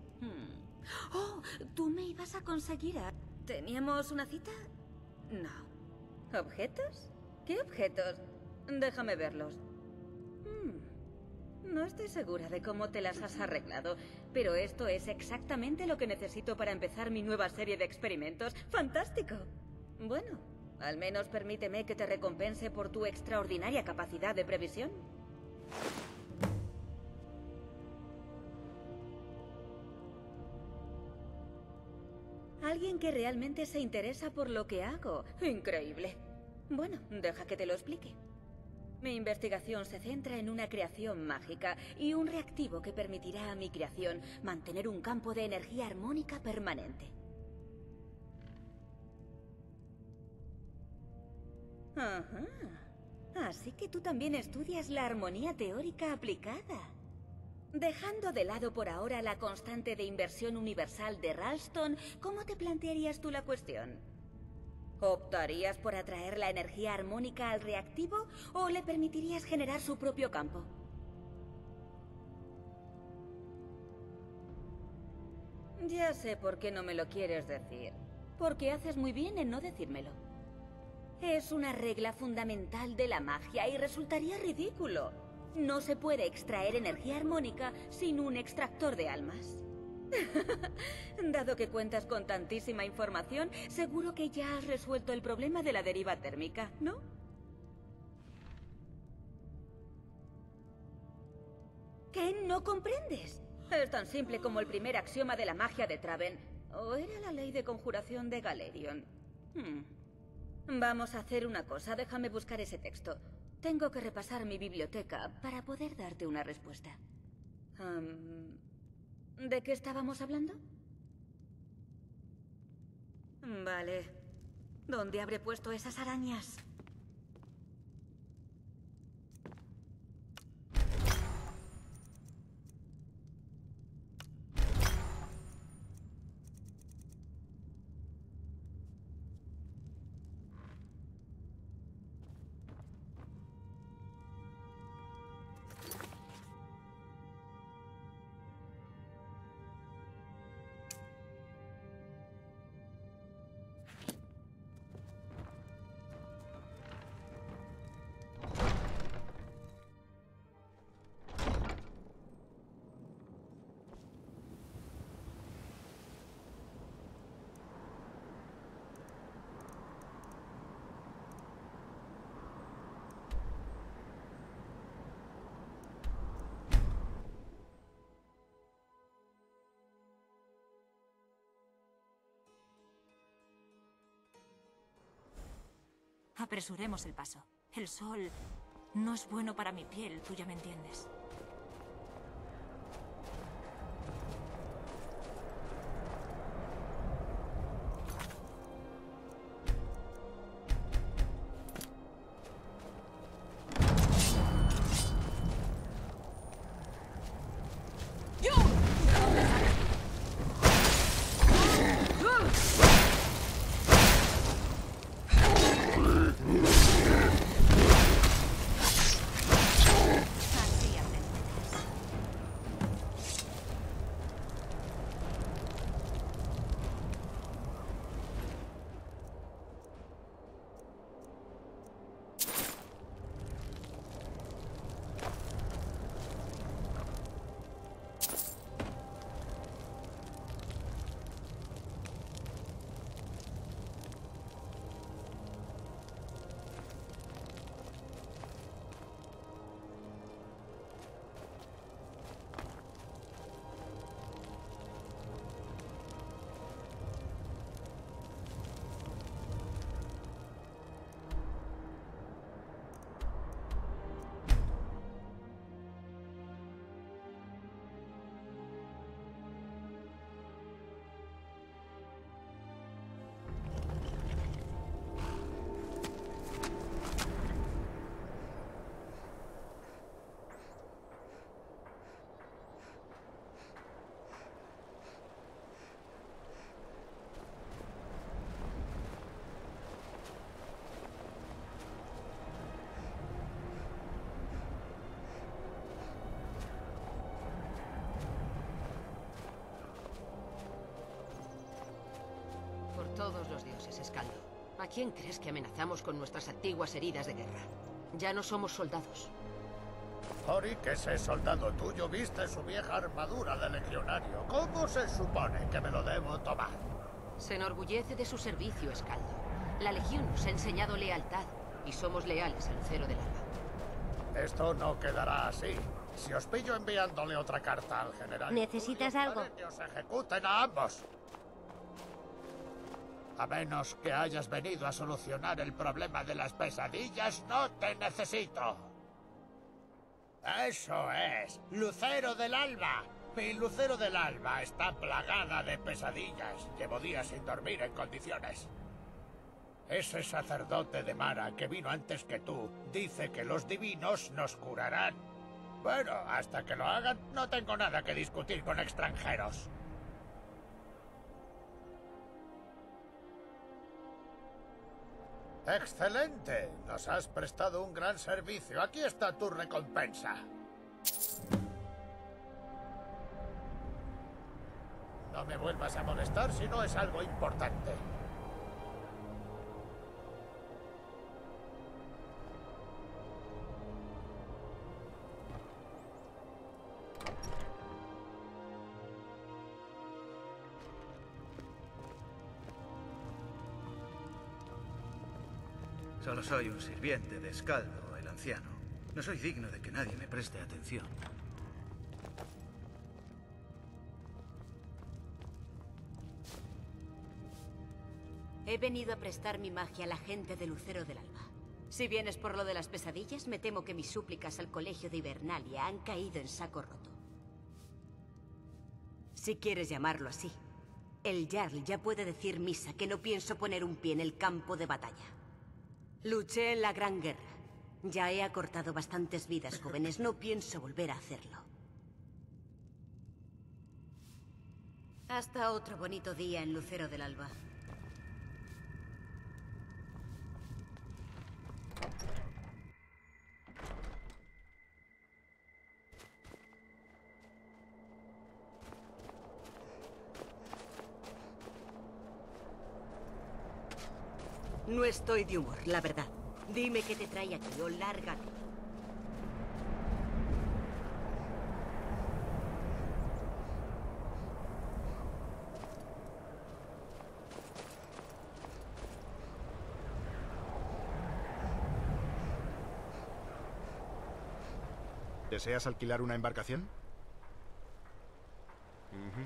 Hmm. Oh, tú me ibas a conseguir a... ¿Teníamos una cita? No. ¿Objetos? ¿Qué objetos? Déjame verlos. Hmm. No estoy segura de cómo te las has arreglado, pero esto es exactamente lo que necesito para empezar mi nueva serie de experimentos. ¡Fantástico! Bueno, al menos permíteme que te recompense por tu extraordinaria capacidad de previsión. Alguien que realmente se interesa por lo que hago. Increíble. Bueno, deja que te lo explique. Mi investigación se centra en una creación mágica y un reactivo que permitirá a mi creación mantener un campo de energía armónica permanente. Ajá. Así que tú también estudias la armonía teórica aplicada. Dejando de lado por ahora la constante de inversión universal de Ralston, ¿cómo te plantearías tú la cuestión? ¿Optarías por atraer la energía armónica al reactivo o le permitirías generar su propio campo? Ya sé por qué no me lo quieres decir. Porque haces muy bien en no decírmelo. Es una regla fundamental de la magia y resultaría ridículo. No se puede extraer energía armónica sin un extractor de almas. Dado que cuentas con tantísima información, seguro que ya has resuelto el problema de la deriva térmica, ¿no? ¿Qué no comprendes? Es tan simple como el primer axioma de la magia de Traven. ¿O era la ley de conjuración de Galerion? Hmm. Vamos a hacer una cosa, déjame buscar ese texto. Tengo que repasar mi biblioteca para poder darte una respuesta. Um, ¿De qué estábamos hablando? Vale. ¿Dónde habré puesto esas arañas? Apresuremos el paso. El sol no es bueno para mi piel, tú ya me entiendes. Todos los dioses, Escaldo. ¿A quién crees que amenazamos con nuestras antiguas heridas de guerra? Ya no somos soldados. Ori, que ese soldado tuyo viste su vieja armadura de legionario. ¿Cómo se supone que me lo debo tomar? Se enorgullece de su servicio, Escaldo. La Legión nos ha enseñado lealtad y somos leales al Lucero del Alba. Esto no quedará así. Si os pillo enviándole otra carta al general... ¿Necesitas algo? Que os ejecuten a ambos. A menos que hayas venido a solucionar el problema de las pesadillas, no te necesito. Eso es, Lucero del Alba. Mi Lucero del Alba está plagada de pesadillas. Llevo días sin dormir en condiciones. Ese sacerdote de Mara que vino antes que tú dice que los divinos nos curarán. Bueno, hasta que lo hagan, no tengo nada que discutir con extranjeros. ¡Excelente! Nos has prestado un gran servicio. Aquí está tu recompensa. No me vuelvas a molestar si no es algo importante. Solo soy un sirviente de Scaldo, el anciano. No soy digno de que nadie me preste atención. He venido a prestar mi magia a la gente de Lucero del Alba. Si vienes por lo de las pesadillas, me temo que mis súplicas al colegio de Hibernalia han caído en saco roto. Si quieres llamarlo así. El Jarl ya puede decir misa que no pienso poner un pie en el campo de batalla. Luché en la Gran Guerra. Ya he acortado bastantes vidas jóvenes, no pienso volver a hacerlo. Hasta otro bonito día en Lucero del Alba. No estoy de humor, la verdad. Dime qué te trae aquí o lárgate. ¿Deseas alquilar una embarcación? Uh-huh.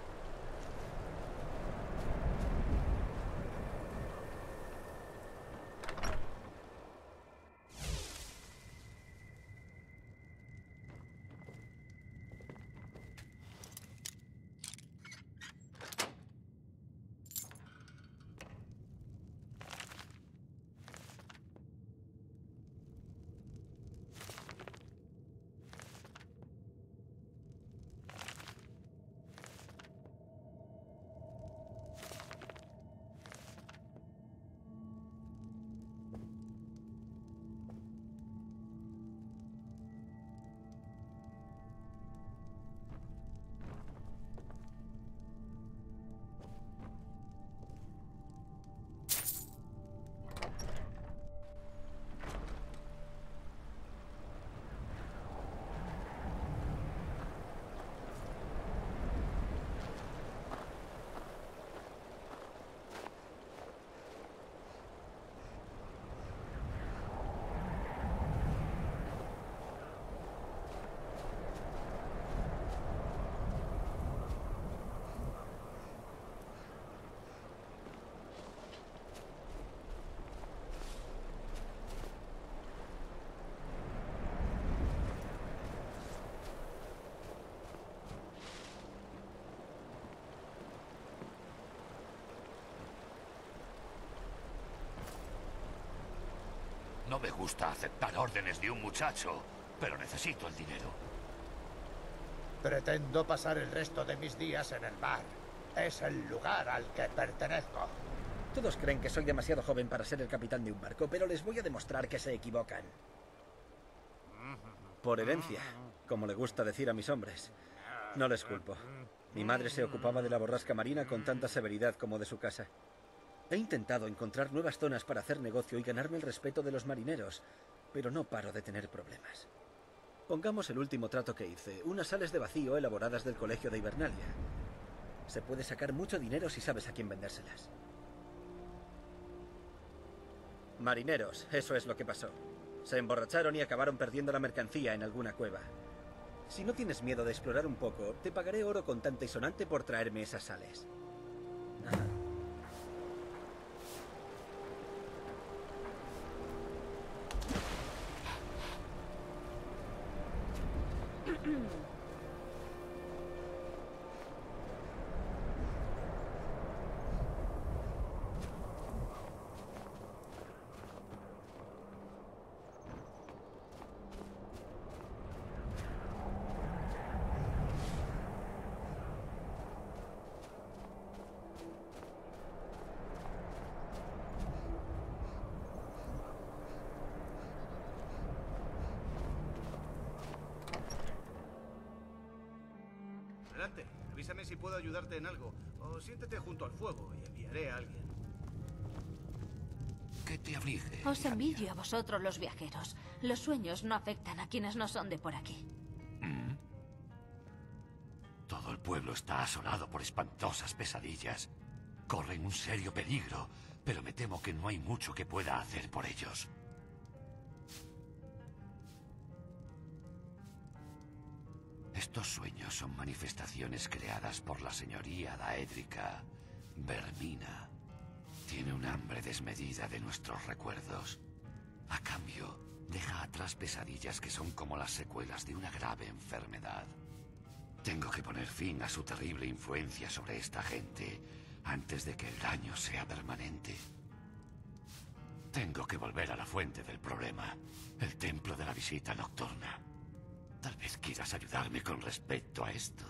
No me gusta aceptar órdenes de un muchacho, pero necesito el dinero. Pretendo pasar el resto de mis días en el mar. Es el lugar al que pertenezco. Todos creen que soy demasiado joven para ser el capitán de un barco, pero les voy a demostrar que se equivocan. Por herencia, como le gusta decir a mis hombres. No les culpo. Mi madre se ocupaba de la borrasca marina con tanta severidad como de su casa. He intentado encontrar nuevas zonas para hacer negocio y ganarme el respeto de los marineros, pero no paro de tener problemas. Pongamos el último trato que hice, unas sales de vacío elaboradas del colegio de Hibernalia. Se puede sacar mucho dinero si sabes a quién vendérselas. Marineros, eso es lo que pasó. Se emborracharon y acabaron perdiendo la mercancía en alguna cueva. Si no tienes miedo de explorar un poco, te pagaré oro contante y sonante por traerme esas sales. Ajá. Adelante, avísame si puedo ayudarte en algo, o siéntete junto al fuego y enviaré a alguien. ¿Qué te aflige? Os envidio a vosotros los viajeros. Los sueños no afectan a quienes no son de por aquí. ¿Mm? Todo el pueblo está asolado por espantosas pesadillas. Corren un serio peligro. pero me temo que no hay mucho que pueda hacer por ellos. Estos sueños son manifestaciones creadas por la señoría daédrica Vermina. Tiene un hambre desmedida de nuestros recuerdos. A cambio, deja atrás pesadillas que son como las secuelas de una grave enfermedad. Tengo que poner fin a su terrible influencia sobre esta gente antes de que el daño sea permanente. Tengo que volver a la fuente del problema, el templo de la visita nocturna. Tal vez quieras ayudarme con respecto a esto.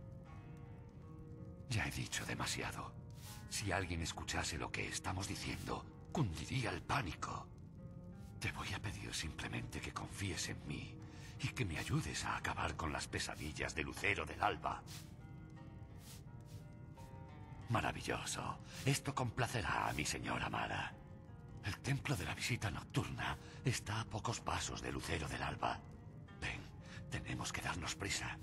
Ya he dicho demasiado. Si alguien escuchase lo que estamos diciendo, cundiría el pánico. Te voy a pedir simplemente que confíes en mí y que me ayudes a acabar con las pesadillas de Lucero del Alba. Maravilloso. Esto complacerá a mi señora Mara. El templo de la visita nocturna está a pocos pasos de Lucero del Alba. Ven, tenemos que darnos prisa.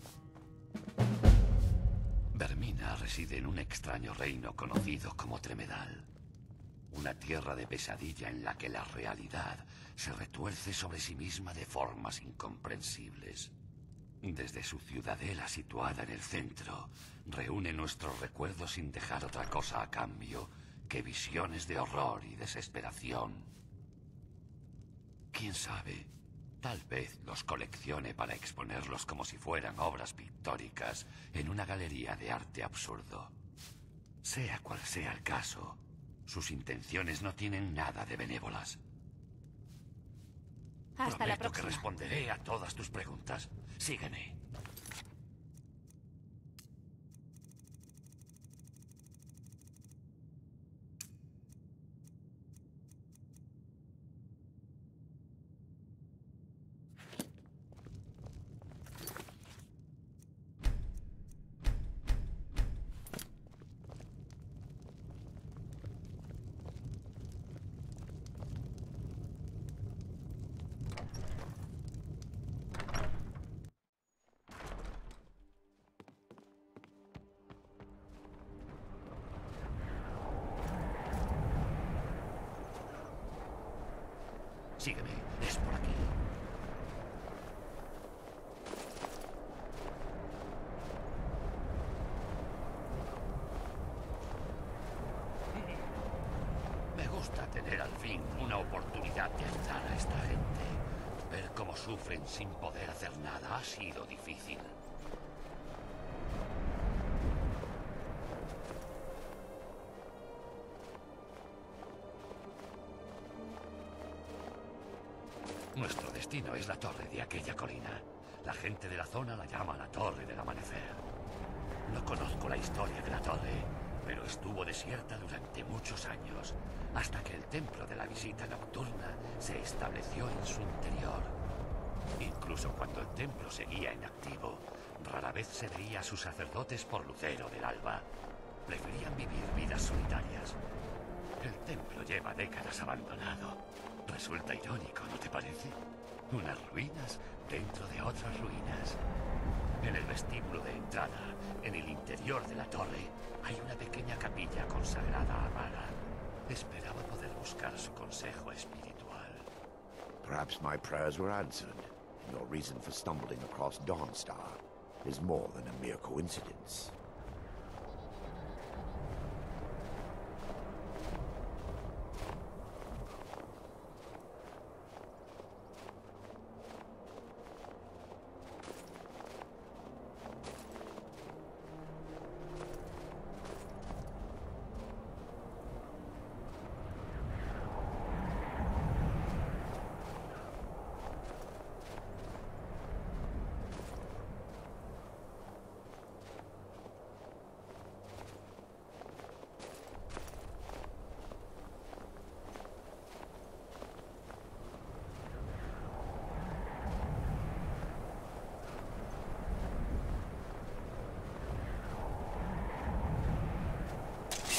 Vermina reside en un extraño reino conocido como Tremedal. Una tierra de pesadilla en la que la realidad se retuerce sobre sí misma de formas incomprensibles. Desde su ciudadela situada en el centro, reúne nuestros recuerdos sin dejar otra cosa a cambio que visiones de horror y desesperación. ¿Quién sabe? Tal vez los coleccione para exponerlos como si fueran obras pictóricas en una galería de arte absurdo. Sea cual sea el caso, sus intenciones no tienen nada de benévolas. Hasta la Prometo próxima. que responderé a todas tus preguntas. Sígueme. Sígueme, es por aquí. Me gusta tener al fin una oportunidad de ayudar a esta gente. Ver cómo sufren sin poder hacer nada ha sido difícil. Nuestro destino es la torre de aquella colina. La gente de la zona la llama la Torre del Amanecer. No conozco la historia de la torre, pero estuvo desierta durante muchos años, hasta que el templo de la visita nocturna se estableció en su interior. Incluso cuando el templo seguía en activo, rara vez se veía a sus sacerdotes por Lucero del Alba. Preferían vivir vidas solitarias. El templo lleva décadas abandonado. Resulta irónico, ¿no te parece? Unas ruinas dentro de otras ruinas. En el vestíbulo de entrada, en el interior de la torre, hay una pequeña capilla consagrada a Mara. Esperaba poder buscar su consejo espiritual. Perhaps my prayers were answered. Your reason for stumbling across Dawnstar is more than a mere coincidence.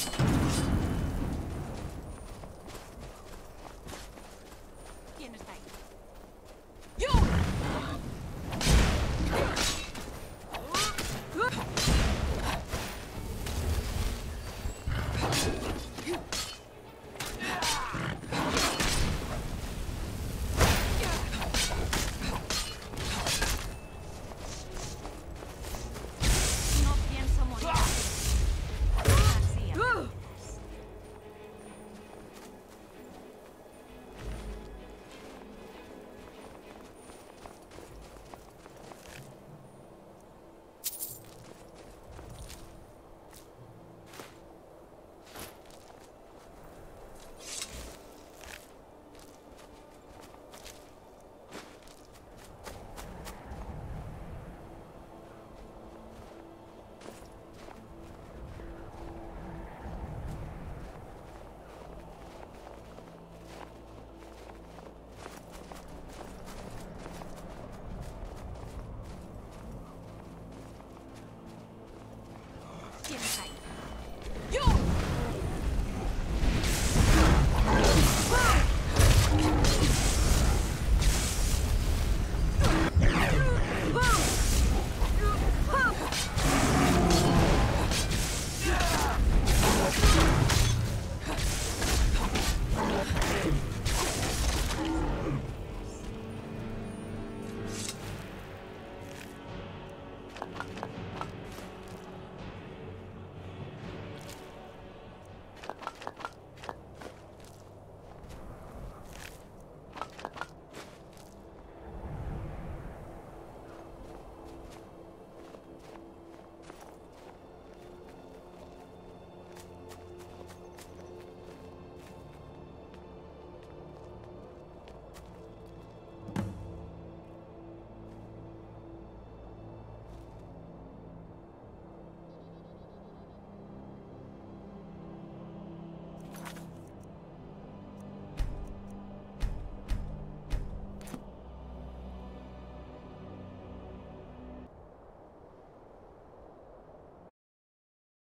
¿Quién está ahí?